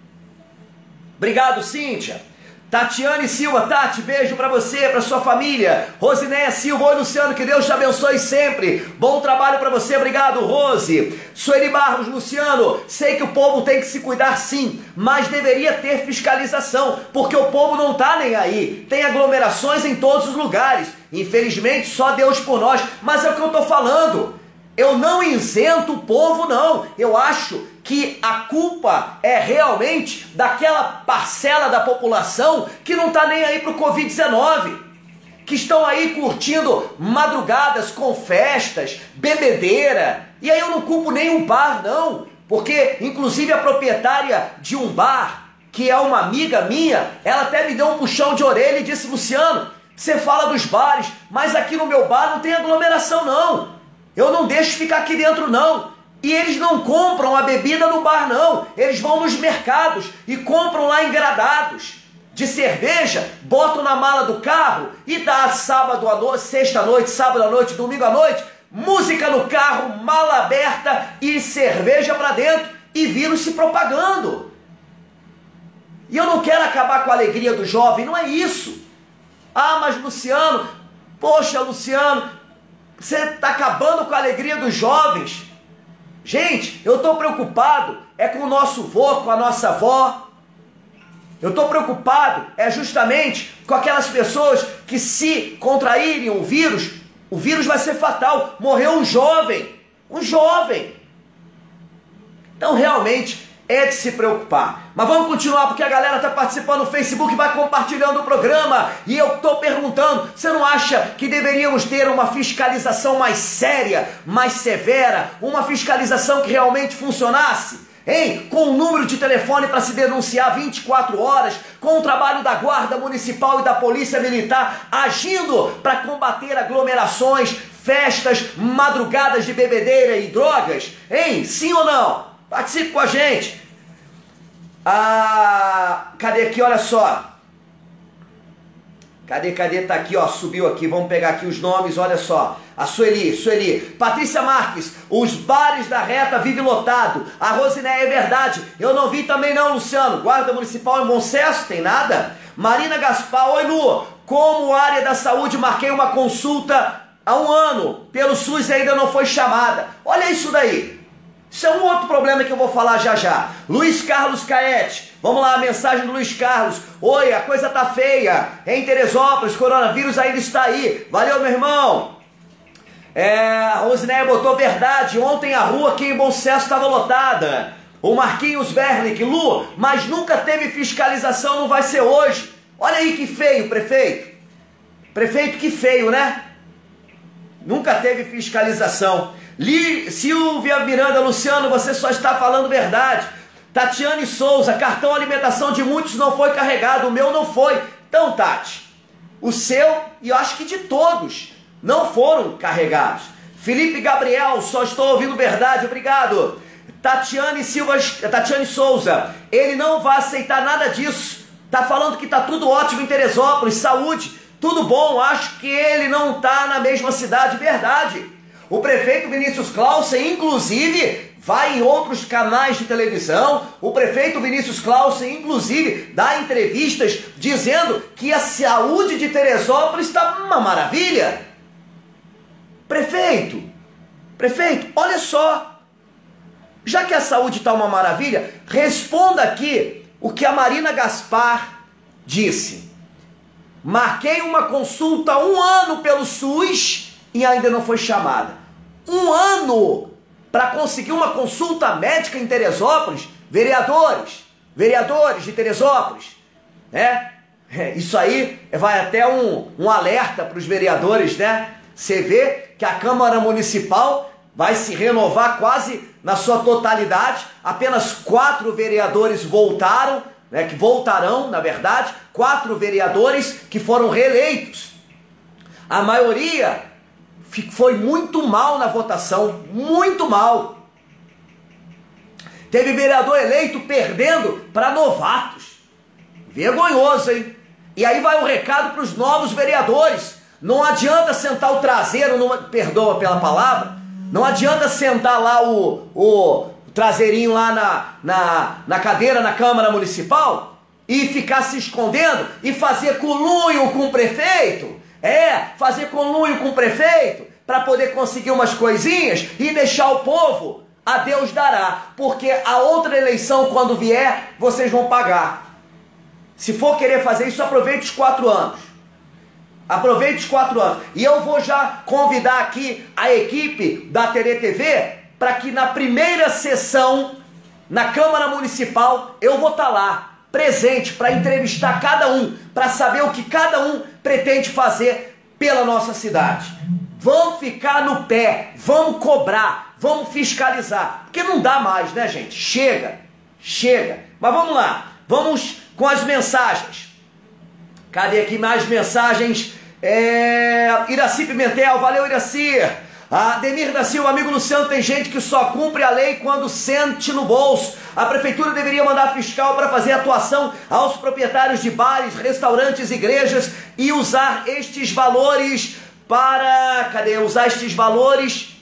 Obrigado, Cíntia. Tatiane Silva, Tati, beijo pra você, pra sua família. Rosinéia Silva, oi Luciano, que Deus te abençoe sempre. Bom trabalho pra você, obrigado Rose. Sueli Barros, Luciano, sei que o povo tem que se cuidar sim, mas deveria ter fiscalização, porque o povo não tá nem aí. Tem aglomerações em todos os lugares. Infelizmente, só Deus por nós, mas é o que eu tô falando. Eu não isento o povo, não. Eu acho que a culpa é realmente daquela parcela da população que não está nem aí para o covid dezenove, que estão aí curtindo madrugadas com festas, bebedeira. E aí eu não culpo nem o bar, não, porque inclusive a proprietária de um bar, que é uma amiga minha, ela até me deu um puxão de orelha e disse: Luciano, você fala dos bares, mas aqui no meu bar não tem aglomeração, não. Eu não deixo ficar aqui dentro, não. E eles não compram a bebida no bar, não. Eles vão nos mercados e compram lá engradados de cerveja, botam na mala do carro e dá sábado à noite, sexta à noite, sábado à noite, domingo à noite, música no carro, mala aberta e cerveja para dentro e vírus se propagando. E eu não quero acabar com a alegria do jovem, não é isso. Ah, mas Luciano, poxa, Luciano, você está acabando com a alegria dos jovens. Gente, eu estou preocupado é com o nosso vô, com a nossa avó. Eu estou preocupado é justamente com aquelas pessoas que, se contraírem o vírus, o vírus vai ser fatal. Morreu um jovem, um jovem. Então realmente é de se preocupar. Mas vamos continuar, porque a galera está participando no Facebook e vai compartilhando o programa. E eu estou perguntando, você não acha que deveríamos ter uma fiscalização mais séria, mais severa, uma fiscalização que realmente funcionasse? Hein? Com o número de telefone para se denunciar vinte e quatro horas, com o trabalho da Guarda Municipal e da Polícia Militar agindo para combater aglomerações, festas, madrugadas de bebedeira e drogas? Hein? Sim ou não? Participe com a gente. Ah, cadê aqui? Olha só. Cadê, cadê? Tá aqui, ó. Subiu aqui. Vamos pegar aqui os nomes. Olha só. A Sueli, Sueli. Patrícia Marques. Os bares da Reta vive lotado. A Rosinéia, é verdade. Eu não vi também não, Luciano. Guarda Municipal em Bom Sucesso, tem nada? Marina Gaspar. Oi, Lu. Como área da saúde, marquei uma consulta há um ano. Pelo SUS e ainda não foi chamada. Olha isso daí. Isso é um outro problema que eu vou falar já já. Luiz Carlos Caete, vamos lá, a mensagem do Luiz Carlos. Oi, a coisa tá feia em Teresópolis, coronavírus ainda está aí. Valeu, meu irmão. É, a Rosinéia botou verdade. Ontem a rua aqui em Bom Sucesso estava lotada. O Marquinhos Berlick, Lu, mas nunca teve fiscalização, não vai ser hoje. Olha aí que feio, prefeito. Prefeito, que feio, né? Nunca teve fiscalização. Li, Silvia Miranda, Luciano, você só está falando verdade. Tatiane Souza, cartão alimentação de muitos não foi carregado, o meu não foi. Então, Tati, o seu e eu acho que de todos não foram carregados. Felipe Gabriel, só estou ouvindo verdade, obrigado. Tatiane Silva, Tatiane Souza, ele não vai aceitar nada disso. Tá falando que tá tudo ótimo em Teresópolis, saúde. tudo bom, acho que ele não está na mesma cidade, verdade. O prefeito Vinícius Clausen, inclusive, vai em outros canais de televisão. O prefeito Vinícius Clausen, inclusive, dá entrevistas dizendo que a saúde de Teresópolis está uma maravilha. Prefeito, prefeito, olha só, já que a saúde está uma maravilha, responda aqui o que a Marina Gaspar disse. Marquei uma consulta há um ano pelo SUS e ainda não foi chamada. Um ano para conseguir uma consulta médica em Teresópolis? Vereadores, vereadores de Teresópolis, né? Isso aí vai até um, um alerta para os vereadores, né? Você vê que a Câmara Municipal vai se renovar quase na sua totalidade. Apenas quatro vereadores voltaram, né, que voltarão, na verdade, quatro vereadores que foram reeleitos. A maioria foi muito mal na votação, muito mal. Teve vereador eleito perdendo para novatos. Vergonhoso, hein? E aí vai o recado para os novos vereadores. Não adianta sentar o traseiro, numa, perdoa pela palavra, não adianta sentar lá o, o traseirinho lá na, na, na cadeira na Câmara Municipal e ficar se escondendo e fazer conluio com o prefeito. É, fazer conluio com o prefeito para poder conseguir umas coisinhas e deixar o povo a Deus dará. Porque a outra eleição, quando vier, vocês vão pagar. Se for querer fazer isso, aproveite os quatro anos. Aproveite os quatro anos. E eu vou já convidar aqui a equipe da T R T V para que na primeira sessão, na Câmara Municipal, eu vou estar lá, presente, para entrevistar cada um, para saber o que cada um pretende fazer pela nossa cidade. Vamos ficar no pé, vamos cobrar, vamos fiscalizar. Porque não dá mais, né, gente? Chega, chega. Mas vamos lá, vamos com as mensagens. Cadê aqui mais mensagens? É... Iraci Pimentel, valeu Iraci. Ademir da Silva, amigo Luciano, tem gente que só cumpre a lei quando sente no bolso. A prefeitura deveria mandar fiscal para fazer atuação aos proprietários de bares, restaurantes, igrejas e usar estes valores para... Cadê? Usar estes valores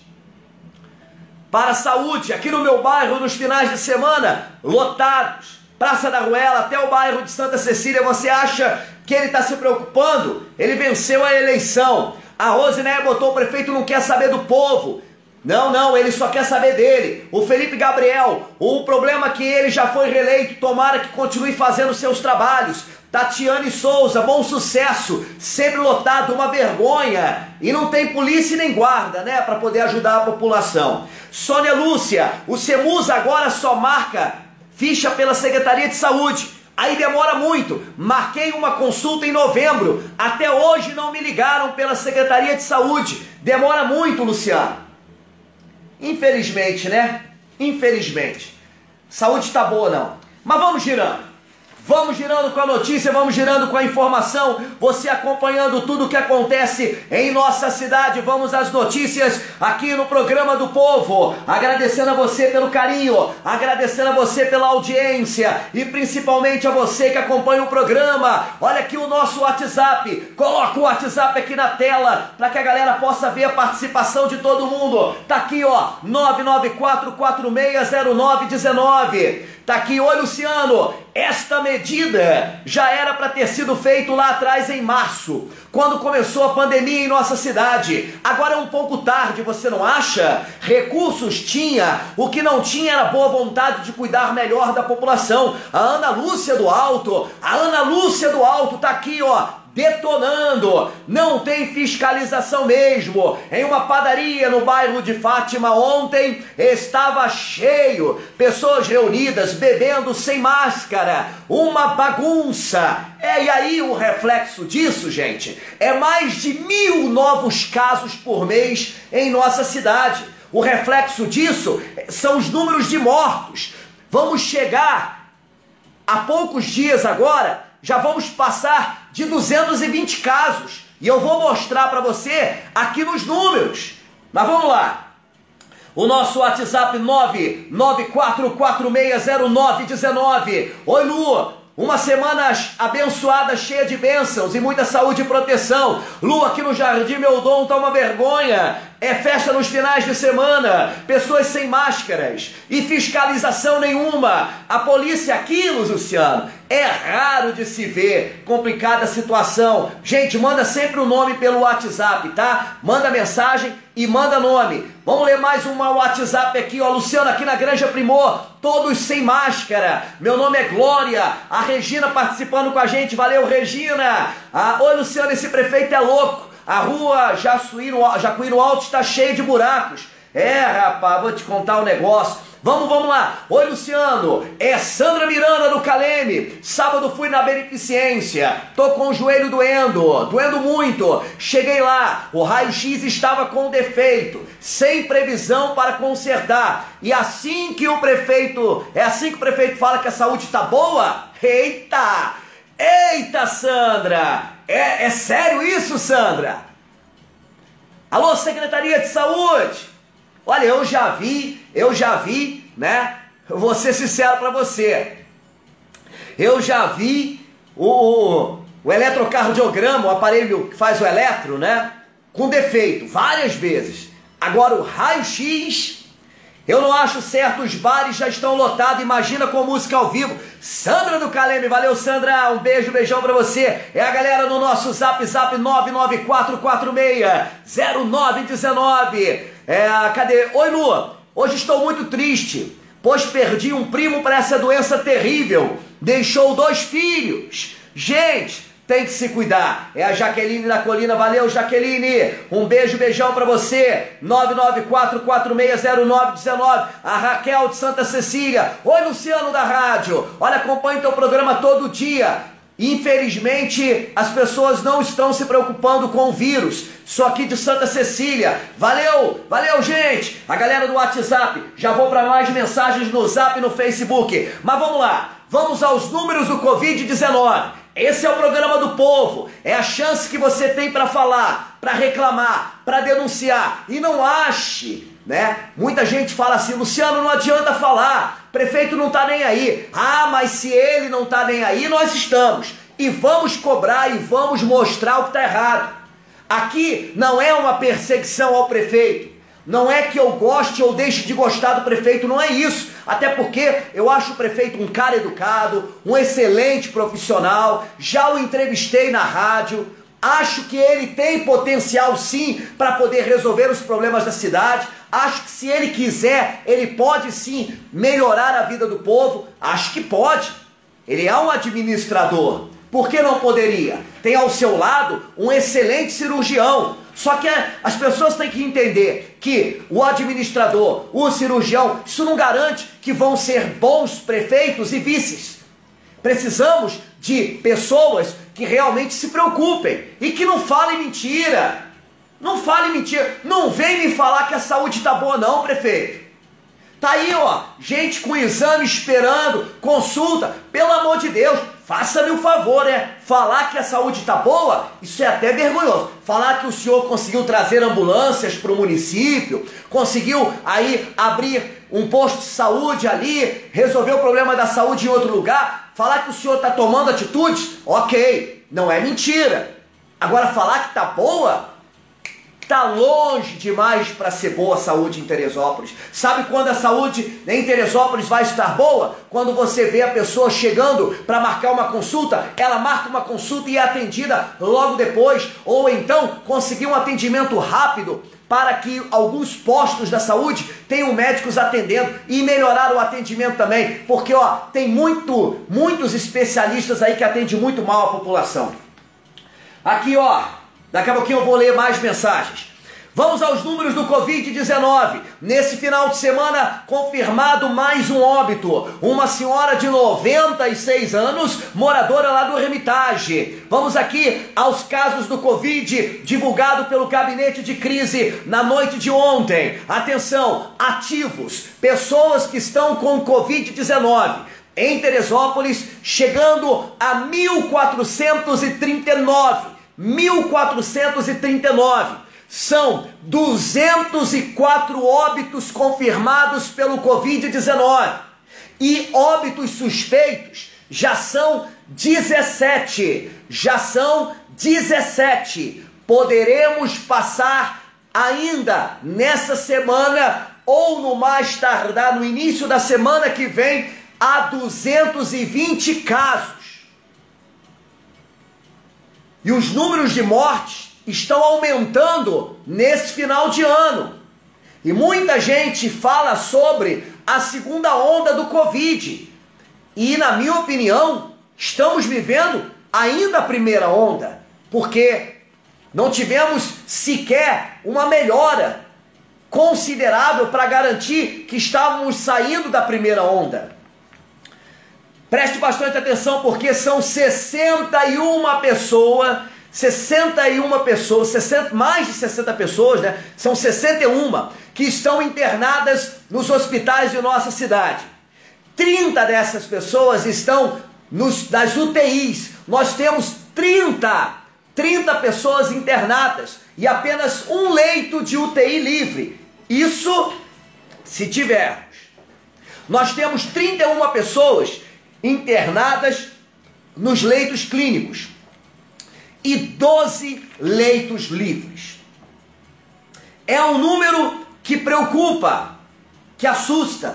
para a saúde. Aqui no meu bairro, nos finais de semana, lotados. Praça da Ruela até o bairro de Santa Cecília, você acha que ele está se preocupando? Ele venceu a eleição. A Rosinéia botou: o prefeito não quer saber do povo. Não, não, ele só quer saber dele. O Felipe Gabriel, o problema é que ele já foi reeleito, tomara que continue fazendo seus trabalhos. Tatiane Souza, bom sucesso, sempre lotado, uma vergonha. E não tem polícia nem guarda, né, para poder ajudar a população. Sônia Lúcia, o SEMUS agora só marca ficha pela Secretaria de Saúde, aí demora muito. Marquei uma consulta em novembro, até hoje não me ligaram pela Secretaria de Saúde, demora muito, Luciano. Infelizmente, né? Infelizmente. Saúde está boa não, mas vamos girando. Vamos girando com a notícia, vamos girando com a informação, você acompanhando tudo o que acontece em nossa cidade. Vamos às notícias aqui no Programa do Povo, agradecendo a você pelo carinho, agradecendo a você pela audiência e principalmente a você que acompanha o programa. Olha aqui o nosso WhatsApp, coloca o WhatsApp aqui na tela para que a galera possa ver a participação de todo mundo. Tá aqui, ó, nove nove quatro quatro seis zero nove um nove. Tá aqui, oi Luciano, esta medida já era para ter sido feito lá atrás em março, quando começou a pandemia em nossa cidade. Agora é um pouco tarde, você não acha? Recursos tinha, o que não tinha era boa vontade de cuidar melhor da população. A Ana Lúcia do Alto, a Ana Lúcia do Alto tá aqui, ó, detonando, não tem fiscalização mesmo. Em uma padaria no bairro de Fátima ontem estava cheio, pessoas reunidas bebendo sem máscara, uma bagunça. É, e aí o reflexo disso, gente, é mais de mil novos casos por mês em nossa cidade. O reflexo disso são os números de mortos. Vamos chegar a poucos dias agora, já vamos passar de duzentos e vinte casos. E eu vou mostrar para você aqui nos números. Mas vamos lá. O nosso WhatsApp nove nove quatro quatro seis zero nove um nove. Oi Lu, Uma semana abençoada, cheia de bênçãos e muita saúde e proteção. Lu, aqui no Jardim Meudon tá uma vergonha. É festa nos finais de semana, pessoas sem máscaras e fiscalização nenhuma. A polícia aqui, Luciano, é raro de se ver. Complicada a situação. Gente, manda sempre o nome pelo WhatsApp, tá? Manda mensagem e manda nome. Vamos ler mais uma WhatsApp aqui, ó. Luciano, aqui na Granja Primor, todos sem máscara. Meu nome é Glória. A Regina participando com a gente. Valeu, Regina. Ah, oi, Luciano, esse prefeito é louco. A rua Jacuíno, Jacuíno Alto está cheia de buracos. É, rapaz, vou te contar um negócio. Vamos, vamos lá. Oi, Luciano. É Sandra Miranda do Caleme. Sábado fui na beneficência. Tô com o joelho doendo. Doendo muito. Cheguei lá. O raio-x estava com defeito. Sem previsão para consertar. E assim que o prefeito... É assim que o prefeito fala que a saúde está boa? Eita! Eita, Sandra! É, é sério isso, Sandra? Alô, Secretaria de Saúde? Olha, eu já vi, eu já vi, né? Eu vou ser sincero para você. Eu já vi o, o, o eletrocardiograma, o aparelho que faz o eletro, né? Com defeito, várias vezes. Agora o raio-x... Eu não acho certo, os bares já estão lotados, imagina com música ao vivo. Sandra do Caleme, valeu, Sandra, um beijo, beijão pra você. É a galera no nosso zap, zap nove nove quatro quatro seis zero nove um nove. É, cadê? Oi, Lu, hoje estou muito triste, pois perdi um primo para essa doença terrível. Deixou dois filhos. Gente... tem que se cuidar. É a Jaqueline da Colina. Valeu, Jaqueline. Um beijo, beijão pra você. nove nove quatro quatro seis zero nove um nove. A Raquel de Santa Cecília. Oi, Luciano da rádio. Olha, acompanho teu programa todo dia. Infelizmente, as pessoas não estão se preocupando com o vírus. Sou aqui de Santa Cecília. Valeu, valeu, gente. A galera do WhatsApp. Já vou para mais mensagens no Zap e no Facebook. Mas vamos lá. Vamos aos números do covid dezenove. Esse é o programa do povo, é a chance que você tem para falar, para reclamar, para denunciar. E não ache, né? Muita gente fala assim, Luciano, não adianta falar, prefeito não tá nem aí. Ah, mas se ele não tá nem aí, nós estamos. E vamos cobrar e vamos mostrar o que tá errado. Aqui não é uma perseguição ao prefeito. Não é que eu goste ou deixe de gostar do prefeito, não é isso. Até porque eu acho o prefeito um cara educado, um excelente profissional. Já o entrevistei na rádio. Acho que ele tem potencial sim para poder resolver os problemas da cidade. Acho que se ele quiser, ele pode sim melhorar a vida do povo. Acho que pode. Ele é um administrador. Por que não poderia? Tem ao seu lado um excelente cirurgião. Só que as pessoas têm que entender que o administrador, o cirurgião, isso não garante que vão ser bons prefeitos e vices. Precisamos de pessoas que realmente se preocupem e que não falem mentira. Não falem mentira. Não vem me falar que a saúde está boa não, prefeito. Tá aí, ó, gente com exame esperando, consulta. Pelo amor de Deus, faça-me um favor, né? Falar que a saúde está boa, isso é até vergonhoso. Falar que o senhor conseguiu trazer ambulâncias para o município, conseguiu aí abrir um posto de saúde ali, resolver o problema da saúde em outro lugar. Falar que o senhor está tomando atitudes, ok, não é mentira. Agora falar que está boa... está longe demais para ser boa a saúde em Teresópolis. Sabe quando a saúde em Teresópolis vai estar boa? Quando você vê a pessoa chegando para marcar uma consulta, ela marca uma consulta e é atendida logo depois, ou então conseguir um atendimento rápido para que alguns postos da saúde tenham médicos atendendo e melhorar o atendimento também, porque ó, tem muito, muitos especialistas aí que atendem muito mal a população. Aqui ó, daqui a pouquinho eu vou ler mais mensagens. Vamos aos números do covid dezenove. Nesse final de semana, confirmado mais um óbito. Uma senhora de noventa e seis anos, moradora lá do Hermitage. Vamos aqui aos casos do Covid divulgado pelo gabinete de crise na noite de ontem. Atenção, ativos, pessoas que estão com covid dezenove. Em Teresópolis, chegando a mil quatrocentos e trinta e nove. mil quatrocentos e trinta e nove. São duzentos e quatro óbitos confirmados pelo covid dezenove e óbitos suspeitos Já são dezessete. Já são dezessete. Poderemos passar ainda nessa semana ou no mais tardar no início da semana que vem a duzentos e vinte casos. E os números de mortes estão aumentando nesse final de ano. E muita gente fala sobre a segunda onda do Covid. E, na minha opinião, estamos vivendo ainda a primeira onda, porque não tivemos sequer uma melhora considerável para garantir que estávamos saindo da primeira onda. Preste bastante atenção, porque são sessenta e uma pessoas, sessenta e uma pessoas, sessenta, mais de sessenta pessoas, né? São sessenta e uma que estão internadas nos hospitais de nossa cidade. trinta dessas pessoas estão nos, nas U T Is. Nós temos trinta, trinta pessoas internadas e apenas um leito de U T I livre. Isso se tivermos. Nós temos trinta e uma pessoas internadas nos leitos clínicos e doze leitos livres. É um número que preocupa, que assusta.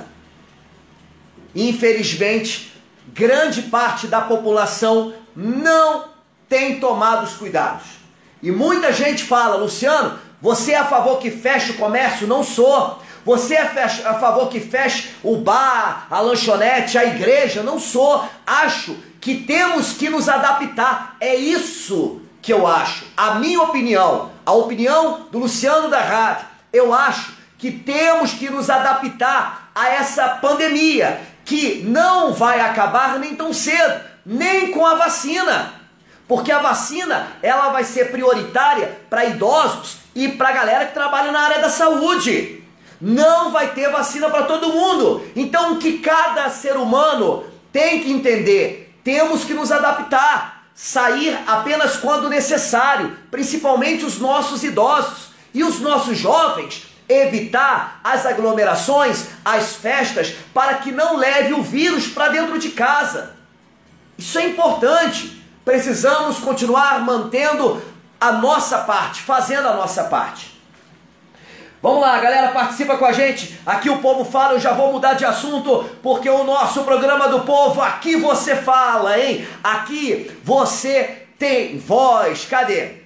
Infelizmente, grande parte da população não tem tomado os cuidados. E muita gente fala: Luciano, você é a favor que feche o comércio? Não sou. Você é a favor que feche o bar, a lanchonete, a igreja? Não sou. Acho que temos que nos adaptar. É isso que eu acho. A minha opinião, a opinião do Luciano da Rádio, eu acho que temos que nos adaptar a essa pandemia, que não vai acabar nem tão cedo, nem com a vacina. Porque a vacina, ela vai ser prioritária para idosos e para a galera que trabalha na área da saúde. Não vai ter vacina para todo mundo. Então, o que cada ser humano tem que entender? Temos que nos adaptar, sair apenas quando necessário, principalmente os nossos idosos e os nossos jovens, evitar as aglomerações, as festas, para que não leve o vírus para dentro de casa. Isso é importante. Precisamos continuar mantendo a nossa parte, fazendo a nossa parte. Vamos lá, galera, participa com a gente. Aqui o povo fala, eu já vou mudar de assunto, porque o nosso programa do povo, aqui você fala, hein? Aqui você tem voz. Cadê?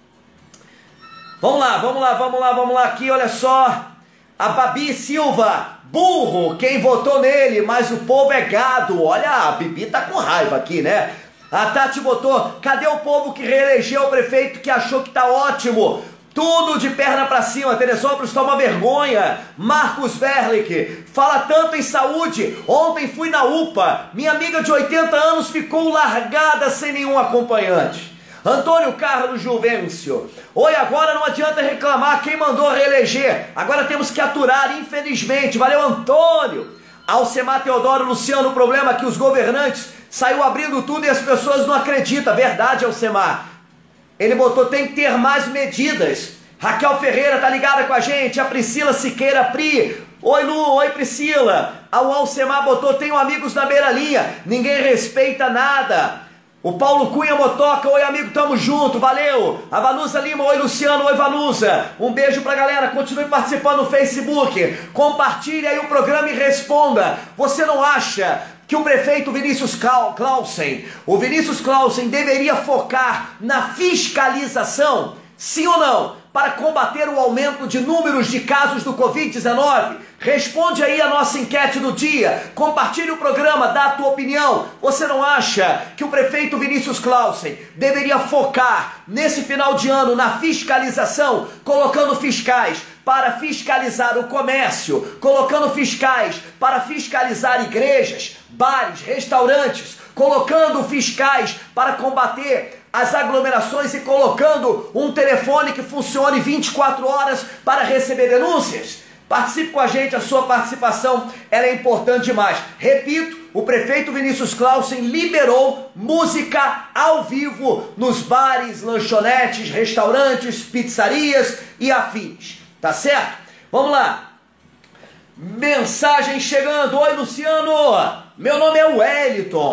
Vamos lá, vamos lá, vamos lá, vamos lá. Aqui, olha só. A Babi Silva, burro, quem votou nele, mas o povo é gado. Olha, a Bibi tá com raiva aqui, né? A Tati botou, cadê o povo que reelegeu o prefeito que achou que tá ótimo? Tudo de perna pra cima. Teresópolis toma vergonha. Marcos Berlick, fala tanto em saúde. Ontem fui na U P A. Minha amiga de oitenta anos ficou largada sem nenhum acompanhante. Antônio Carlos Juvencio, oi, agora não adianta reclamar quem mandou reeleger. Agora temos que aturar, infelizmente. Valeu, Antônio. Alcemar Teodoro Luciano, o problema é que os governantes saiu abrindo tudo e as pessoas não acreditam. Verdade, Alcemar. Ele botou, tem que ter mais medidas. Raquel Ferreira tá ligada com a gente. A Priscila Siqueira, Pri. Oi, Lu. Oi, Priscila. O Alcemar botou, tenho amigos na beira-linha. Ninguém respeita nada. O Paulo Cunha Motoca, oi, amigo, tamo junto, valeu. A Vanusa Lima, oi, Luciano, oi, Vanusa. Um beijo pra galera, continue participando no Facebook. Compartilhe aí o programa e responda. Você não acha que o prefeito Vinícius Clausen, o Vinícius Clausen deveria focar na fiscalização, sim ou não, para combater o aumento de números de casos do Covid dezenove? Responde aí a nossa enquete do dia, compartilhe o programa, dá a tua opinião. Você não acha que o prefeito Vinícius Clausen deveria focar nesse final de ano na fiscalização, colocando fiscais para fiscalizar o comércio, colocando fiscais para fiscalizar igrejas, bares, restaurantes, colocando fiscais para combater as aglomerações e colocando um telefone que funcione vinte e quatro horas para receber denúncias? Participe com a gente, a sua participação ela é importante demais. Repito, o prefeito Vinícius Clausen liberou música ao vivo nos bares, lanchonetes, restaurantes, pizzarias e afins. Tá certo? Vamos lá. Mensagem chegando. Oi, Luciano. Meu nome é Wellington.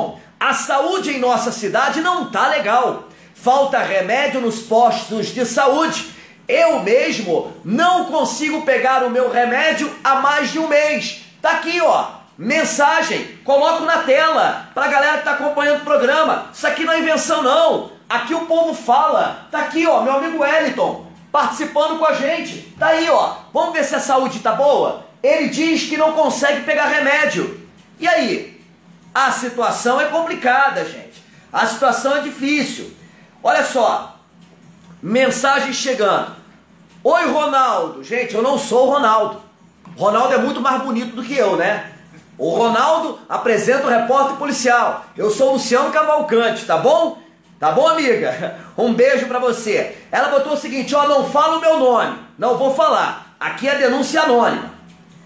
A saúde em nossa cidade não tá legal. Falta remédio nos postos de saúde. Eu mesmo não consigo pegar o meu remédio há mais de um mês. Tá aqui, ó, mensagem, coloco na tela pra galera que tá acompanhando o programa. Isso aqui não é invenção não. Aqui o povo fala. Tá aqui, ó, meu amigo Wellington participando com a gente. Tá aí, ó. Vamos ver se a saúde tá boa? Ele diz que não consegue pegar remédio. E aí? A situação é complicada, gente. A situação é difícil. Olha só. Mensagem chegando. Oi, Ronaldo. Gente, eu não sou o Ronaldo. Ronaldo é muito mais bonito do que eu, né? O Ronaldo apresenta o repórter policial. Eu sou o Luciano Cavalcante, tá bom? Tá bom, amiga? Um beijo pra você. Ela botou o seguinte, ó, não fala o meu nome. Não vou falar. Aqui é denúncia anônima.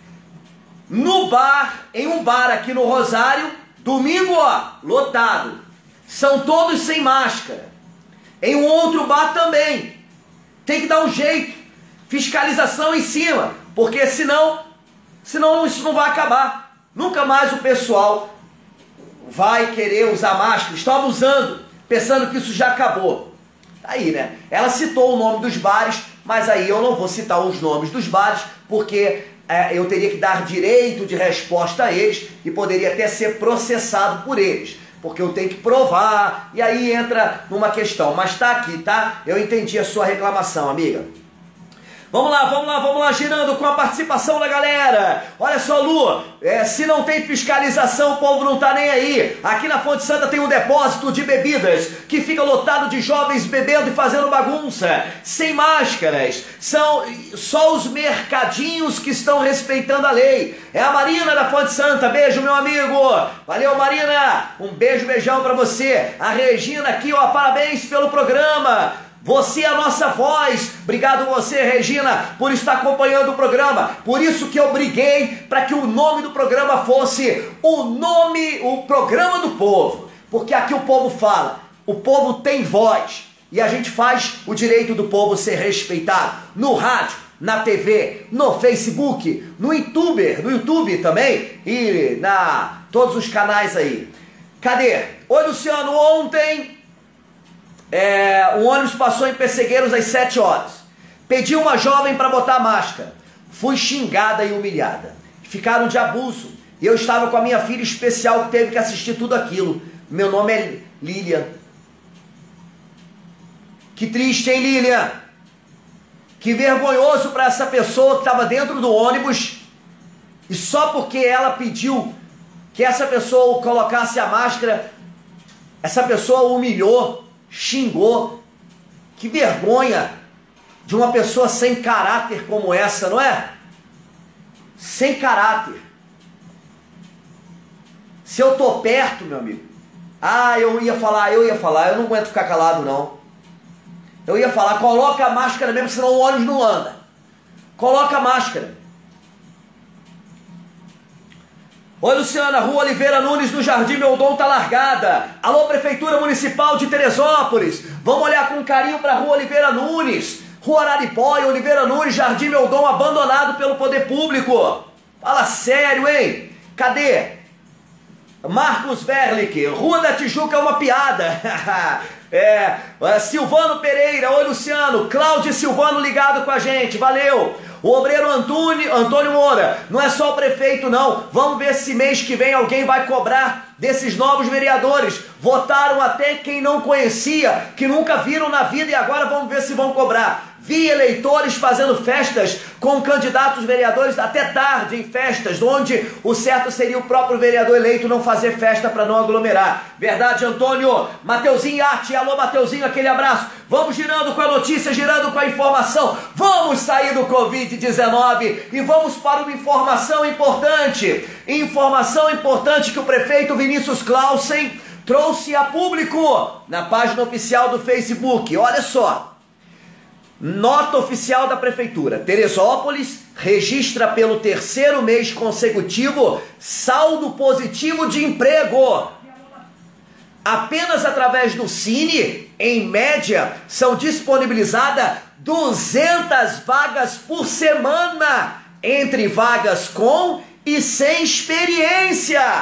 No bar, em um bar aqui no Rosário, domingo, ó, lotado. São todos sem máscara. Em um outro bar também. Tem que dar um jeito. Fiscalização em cima. Porque senão, senão isso não vai acabar. Nunca mais o pessoal vai querer usar máscara. Estão abusando, pensando que isso já acabou. Aí, né? Ela citou o nome dos bares, mas aí eu não vou citar os nomes dos bares, porque é, eu teria que dar direito de resposta a eles e poderia até ser processado por eles. Porque eu tenho que provar, e aí entra numa questão. Mas tá aqui, tá? Eu entendi a sua reclamação, amiga. Vamos lá, vamos lá, vamos lá, girando com a participação da galera. Olha só, Lu, é, se não tem fiscalização, o povo não tá nem aí. Aqui na Fonte Santa tem um depósito de bebidas que fica lotado de jovens bebendo e fazendo bagunça, sem máscaras. São só os mercadinhos que estão respeitando a lei. É a Marina da Fonte Santa, beijo, meu amigo. Valeu, Marina, um beijo, beijão pra você. A Regina aqui, ó, parabéns pelo programa. Você é a nossa voz. Obrigado você, Regina, por estar acompanhando o programa. Por isso que eu briguei para que o nome do programa fosse o nome, o programa do povo. Porque aqui o povo fala, o povo tem voz. E a gente faz o direito do povo ser respeitado. No rádio, na T V, no Facebook, no YouTube, no YouTube também. E na todos os canais aí. Cadê? Oi, Luciano, ontem... É, um ônibus passou em Pessegueiros às sete horas. Pedi uma jovem para botar máscara. Fui xingada e humilhada. Ficaram de abuso. E eu estava com a minha filha especial que teve que assistir tudo aquilo. Meu nome é Lilian. Que triste, hein, Lilian? Que vergonhoso para essa pessoa que estava dentro do ônibus. E só porque ela pediu que essa pessoa colocasse a máscara, essa pessoa humilhou, xingou. Que vergonha de uma pessoa sem caráter como essa, não é? Sem caráter. Se eu tô perto, meu amigo, ah, eu ia falar, eu ia falar, eu não aguento ficar calado não. Eu ia falar, coloca a máscara mesmo, senão o ônibus não anda. Coloca a máscara. Oi, Luciana, Rua Oliveira Nunes, no Jardim Meldon, tá largada. Alô, Prefeitura Municipal de Teresópolis. Vamos olhar com carinho para Rua Oliveira Nunes. Rua Araripóia, Oliveira Nunes, Jardim Meldon, abandonado pelo poder público. Fala sério, hein? Cadê? Marcos Verlick, Rua da Tijuca é uma piada. é, Silvano Pereira, oi, Luciano. Cláudio Silvano ligado com a gente, valeu. O obreiro Antônio, Antônio Moura, não é só o prefeito não, vamos ver se mês que vem alguém vai cobrar desses novos vereadores. Votaram até quem não conhecia, que nunca viram na vida, e agora vamos ver se vão cobrar. Vi eleitores fazendo festas com candidatos vereadores até tarde, em festas, onde o certo seria o próprio vereador eleito não fazer festa para não aglomerar. Verdade, Antônio? Mateuzinho Arte, alô Mateuzinho, aquele abraço. Vamos girando com a notícia, girando com a informação. Vamos sair do covid dezenove e vamos para uma informação importante. Informação importante que o prefeito Vinícius Clausen trouxe a público na página oficial do Facebook. Olha só. Nota oficial da Prefeitura. Teresópolis registra pelo terceiro mês consecutivo saldo positivo de emprego. Apenas através do Cine, em média, são disponibilizadas duzentas vagas por semana, entre vagas com e sem experiência.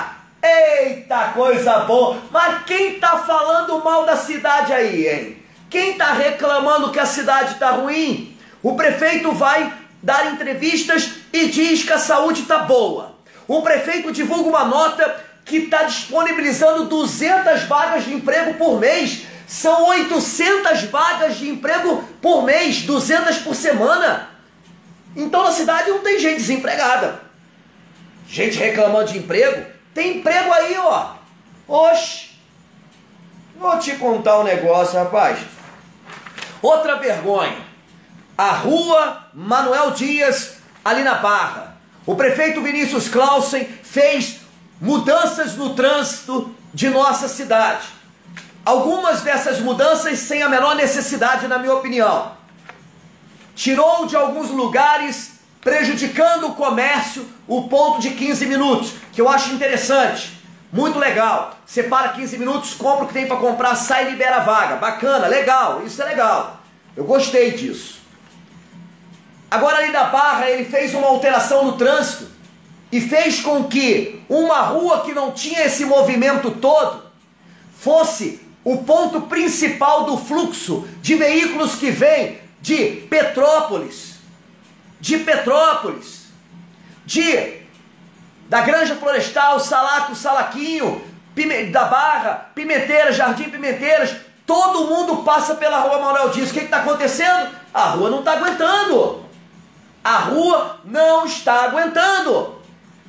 Eita, coisa boa! Mas quem tá falando mal da cidade aí, hein? Quem tá reclamando que a cidade tá ruim? O prefeito vai dar entrevistas e diz que a saúde tá boa. O prefeito divulga uma nota que está disponibilizando duzentas vagas de emprego por mês. São oitocentas vagas de emprego por mês, duzentas por semana. Então na cidade não tem gente desempregada. Gente reclamando de emprego. Tem emprego aí, ó. Oxe. Vou te contar um negócio, rapaz. Outra vergonha. A rua Manuel Dias, ali na Barra. O prefeito Vinícius Clausen fez mudanças no trânsito de nossa cidade. Algumas dessas mudanças sem a menor necessidade, na minha opinião. Tirou de alguns lugares, prejudicando o comércio, o ponto de quinze minutos, que eu acho interessante, muito legal. Você para quinze minutos, compra o que tem para comprar, sai e libera a vaga. Bacana, legal, isso é legal. Eu gostei disso. Agora ali da Barra, ele fez uma alteração no trânsito e fez com que uma rua que não tinha esse movimento todo fosse o ponto principal do fluxo de veículos que vem de Petrópolis, de Petrópolis, de da Granja Florestal, Salaco, Salaquinho, Pime, da Barra, Pimenteiras, Jardim Pimenteiras. Todo mundo passa pela rua Manuel Dias. O que está acontecendo? A rua não está aguentando. A rua não está aguentando.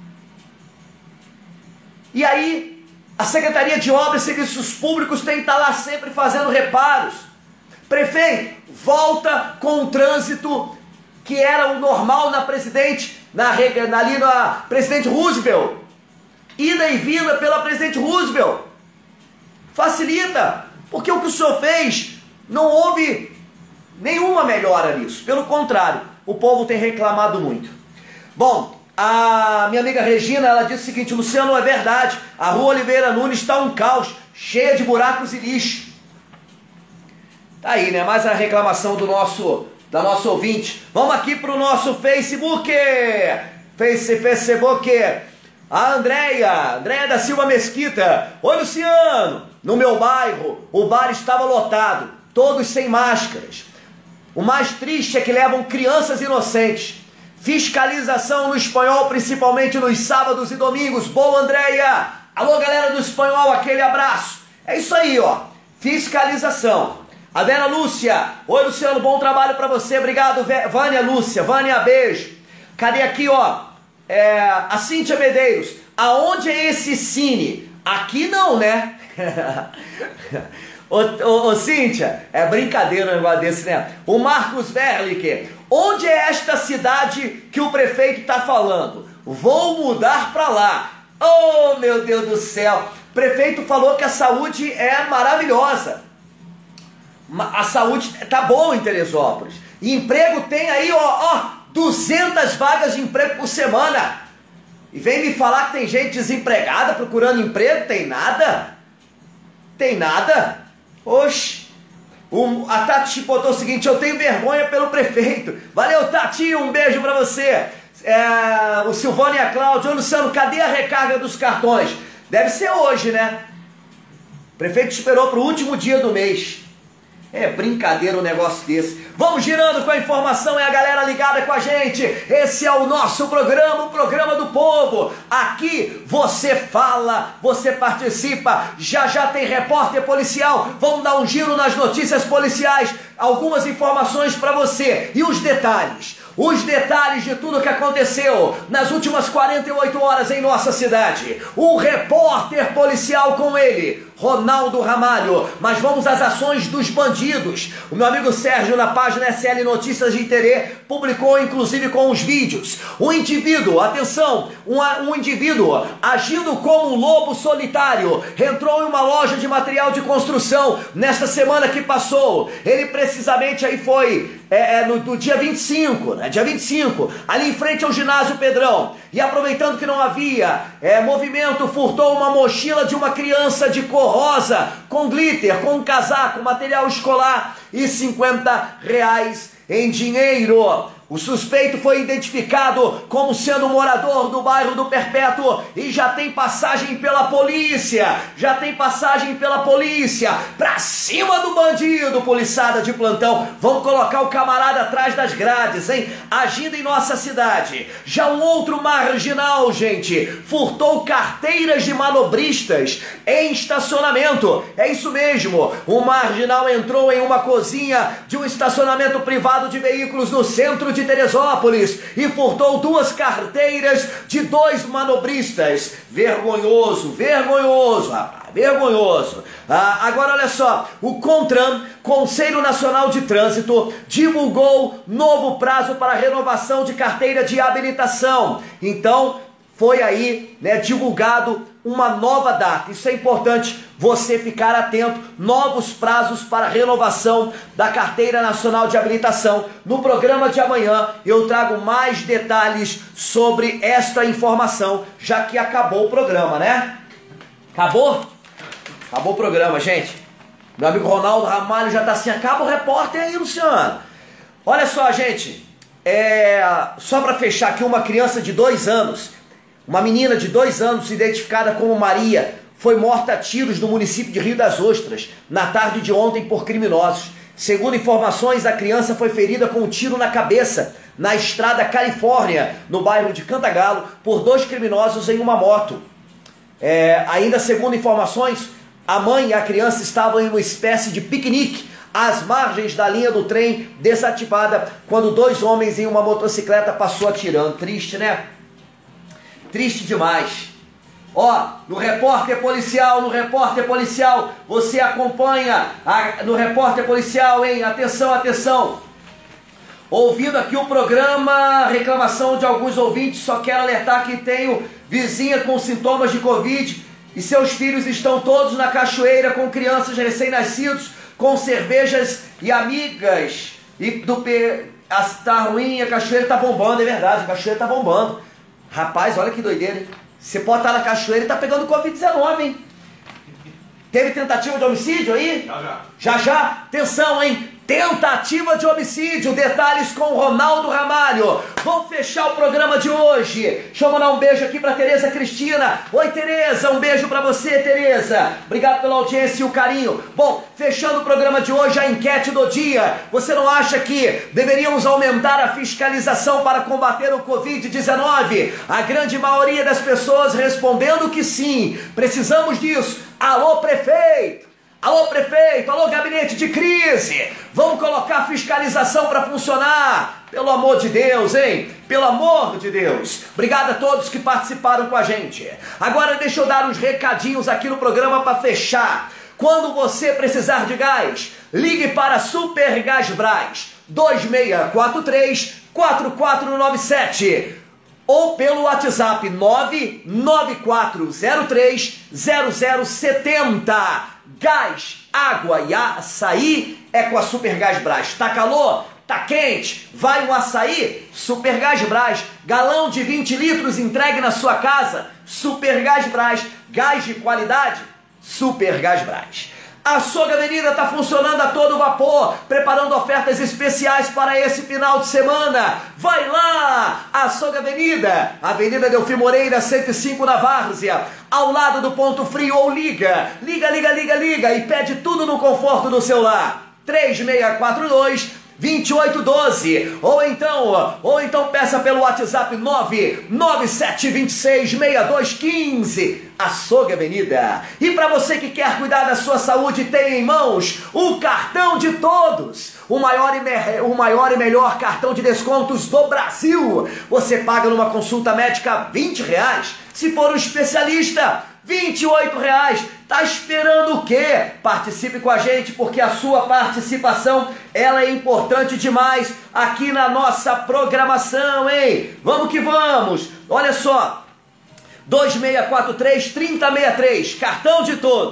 E aí, a Secretaria de Obras e Serviços Públicos tem que estar lá sempre fazendo reparos. Prefeito, volta com o trânsito que era o normal na Presidente, na, ali na Presidente Roosevelt. Ida e vinda pela Presidente Roosevelt. Facilita, porque o que o senhor fez, não houve nenhuma melhora nisso. Pelo contrário, o povo tem reclamado muito. Bom, a minha amiga Regina, ela disse o seguinte: Luciano, é verdade, a rua Oliveira Nunes está um caos, cheia de buracos e lixo. Tá aí, né? Mais a reclamação do nosso, da nossa ouvinte. Vamos aqui para o nosso Facebook. Face, Facebook. A Andréia, Andréia da Silva Mesquita. Oi, Luciano. No meu bairro, o bar estava lotado, todos sem máscaras. O mais triste é que levam crianças inocentes. Fiscalização no Espanhol, principalmente nos sábados e domingos. Boa, Andréia. Alô, galera do Espanhol, aquele abraço. É isso aí, ó. Fiscalização. A Vera Lúcia. Oi, Luciano, bom trabalho para você. Obrigado, Vânia Lúcia. Vânia, beijo. Cadê aqui, ó? É, a Cíntia Medeiros. Aonde é esse cine? Aqui não, né? Ô, ô, ô Cíntia, é brincadeira um negócio desse, né? O Marcos Verlick. Onde é esta cidade que o prefeito está falando? Vou mudar para lá. Oh, meu Deus do céu. O prefeito falou que a saúde é maravilhosa. A saúde tá boa em Teresópolis. E emprego tem aí, ó, ó, duzentas vagas de emprego por semana. E vem me falar que tem gente desempregada procurando emprego? Tem nada? Tem nada? Oxe. O, a Tati botou o seguinte: eu tenho vergonha pelo prefeito. Valeu, Tati, um beijo pra você. É, o Silvano e a Cláudia. Ô, Luciano, cadê a recarga dos cartões? Deve ser hoje, né? O prefeito esperou pro último dia do mês. É brincadeira um negócio desse. Vamos girando com a informação e a galera ligada com a gente. Esse é o nosso programa, o programa do povo. Aqui você fala, você participa. Já já tem repórter policial. Vamos dar um giro nas notícias policiais. Algumas informações para você. E os detalhes. Os detalhes de tudo que aconteceu nas últimas quarenta e oito horas em nossa cidade. O repórter policial com ele, Ronaldo Ramalho. Mas vamos às ações dos bandidos. O meu amigo Sérgio, na página S L Notícias de Iterê, publicou inclusive com os vídeos. Um indivíduo, atenção, um, um indivíduo agindo como um lobo solitário, entrou em uma loja de material de construção nesta semana que passou. Ele precisamente aí foi é, é, no, no dia vinte e cinco, né? Dia vinte e cinco, ali em frente ao ginásio Pedrão. E aproveitando que não havia é, movimento, furtou uma mochila de uma criança de cor rosa, com glitter, com um casaco, material escolar e cinquenta reais em dinheiro. O suspeito foi identificado como sendo morador do bairro do Perpétuo e já tem passagem pela polícia, já tem passagem pela polícia, pra cima do bandido, poliçada de plantão. Vamos colocar o camarada atrás das grades, hein? Agindo em nossa cidade. Já um outro marginal, gente, furtou carteiras de manobristas em estacionamento. É isso mesmo, o marginal entrou em uma cozinha de um estacionamento privado de veículos no centro de Teresópolis e furtou duas carteiras de dois manobristas. Vergonhoso, vergonhoso, rapaz, vergonhoso. Ah, agora olha só, o CONTRAN, Conselho Nacional de Trânsito, divulgou novo prazo para renovação de carteira de habilitação. Então, foi aí, né, divulgado uma nova data. Isso é importante você ficar atento. Novos prazos para renovação da Carteira Nacional de Habilitação. No programa de amanhã eu trago mais detalhes sobre esta informação, já que acabou o programa, né? Acabou? Acabou o programa, gente. Meu amigo Ronaldo Ramalho já está assim, acaba o repórter aí, Luciano. Olha só, gente, é... só para fechar aqui, uma criança de dois anos, uma menina de dois anos, identificada como Maria, foi morta a tiros no município de Rio das Ostras, na tarde de ontem, por criminosos. Segundo informações, a criança foi ferida com um tiro na cabeça, na estrada Califórnia, no bairro de Cantagalo, por dois criminosos em uma moto. É, ainda segundo informações, a mãe e a criança estavam em uma espécie de piquenique, às margens da linha do trem desativada, quando dois homens em uma motocicleta passou atirando. Triste, né? Triste demais. Ó, no repórter policial, no repórter policial, você acompanha a, no repórter policial, hein? Atenção, atenção. Ouvindo aqui o programa, reclamação de alguns ouvintes, só quero alertar que tenho vizinha com sintomas de Covid e seus filhos estão todos na cachoeira com crianças recém-nascidos, com cervejas e amigas. E do P... Tá ruim, a cachoeira tá bombando, é verdade, a cachoeira tá bombando. Rapaz, olha que doideira, hein? Você pode estar na cachoeira e tá pegando Covid dezenove, hein? Teve tentativa de homicídio aí? Já, já. Já, já? Atenção, hein? Tentativa de homicídio, detalhes com o Ronaldo Ramalho. Vamos fechar o programa de hoje. Deixa eu mandar um beijo aqui para Tereza Cristina. Oi, Tereza, um beijo para você, Tereza. Obrigado pela audiência e o carinho. Bom, fechando o programa de hoje, a enquete do dia. Você não acha que deveríamos aumentar a fiscalização para combater o Covid dezenove? A grande maioria das pessoas respondendo que sim. Precisamos disso. Alô, prefeito. Alô, prefeito, alô, gabinete de crise, vamos colocar a fiscalização para funcionar, pelo amor de Deus, hein? Pelo amor de Deus. Obrigado a todos que participaram com a gente. Agora deixa eu dar uns recadinhos aqui no programa para fechar. Quando você precisar de gás, ligue para Super Gás Brás, dois seis quatro três, quatro quatro nove sete. Ou pelo WhatsApp nove nove quatro zero três zero zero sete zero. Gás, água e açaí é com a Super Gás Brás. Tá calor? Tá quente? Vai um açaí? Super Gás Brás. Galão de vinte litros entregue na sua casa? Super Gás Brás. Gás de qualidade? Super Gás Brás. A Açougue Avenida está funcionando a todo vapor, preparando ofertas especiais para esse final de semana. Vai lá! Açougue Avenida, Avenida Delfim Moreira, cento e cinco na Várzea, ao lado do Ponto Frio, ou liga, liga, liga, liga, liga e pede tudo no conforto do seu lar. três seis quatro dois, dois oito um dois, ou então, ou então peça pelo WhatsApp nove nove sete dois seis, seis dois um cinco. Açougue Avenida. E para você que quer cuidar da sua saúde, tem em mãos o cartão de todos, o maior e, me... o maior e melhor cartão de descontos do Brasil. Você paga numa consulta médica vinte reais, se for um especialista vinte e oito reais. Tá esperando o quê? Participe com a gente, porque a sua participação, ela é importante demais aqui na nossa programação, hein? Vamos que vamos. Olha só, dois seis quatro três, três zero seis três, cartão de todos,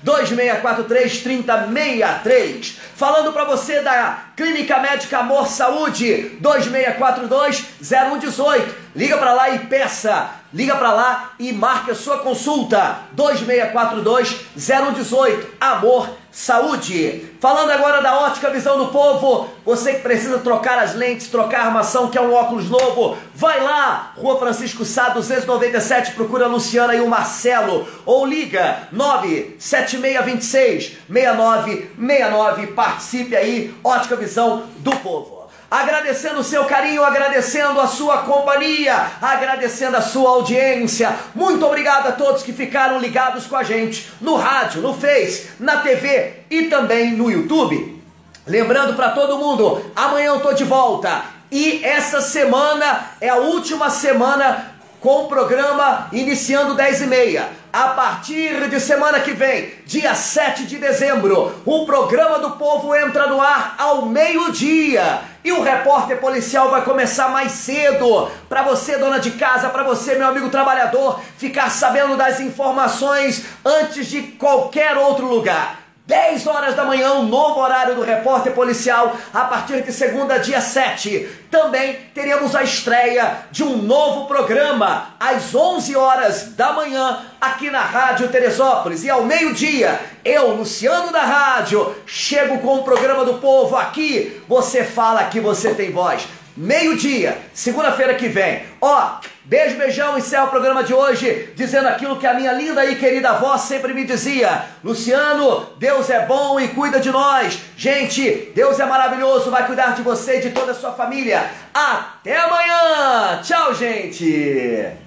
dois seis quatro três, três zero seis três. Falando para você da Clínica Médica Amor Saúde, dois seis quatro dois, zero um um oito. Liga para lá e peça. Liga para lá e marque a sua consulta. dois seis quatro dois, zero um um oito. Amor Saúde. Falando agora da Ótica Visão do Povo, você que precisa trocar as lentes, trocar a armação, quer um óculos novo, vai lá, Rua Francisco Sá, duzentos e noventa e sete, procura a Luciana e o Marcelo, ou liga nove sete seis dois seis, seis nove seis nove, participe aí, Ótica Visão do Povo. Agradecendo o seu carinho, agradecendo a sua companhia, agradecendo a sua audiência. Muito obrigado a todos que ficaram ligados com a gente no rádio, no Face, na T V e também no YouTube. Lembrando para todo mundo, amanhã eu tô de volta e essa semana é a última semana com o programa iniciando dez e meia. A partir de semana que vem, dia sete de dezembro, o Programa do Povo entra no ar ao meio-dia. E o repórter policial vai começar mais cedo. Para você, dona de casa, para você, meu amigo trabalhador, ficar sabendo das informações antes de qualquer outro lugar. dez horas da manhã, um novo horário do repórter policial, a partir de segunda, dia sete. Também teremos a estreia de um novo programa, às onze horas da manhã, aqui na Rádio Teresópolis. E ao meio-dia, eu, Luciano da Rádio, chego com o Programa do Povo aqui. Você fala que você tem voz. Meio-dia, segunda-feira que vem. Ó, beijo, beijão, encerro o programa de hoje dizendo aquilo que a minha linda e querida avó sempre me dizia: Luciano, Deus é bom e cuida de nós. Gente, Deus é maravilhoso, vai cuidar de você e de toda a sua família. Até amanhã. Tchau, gente.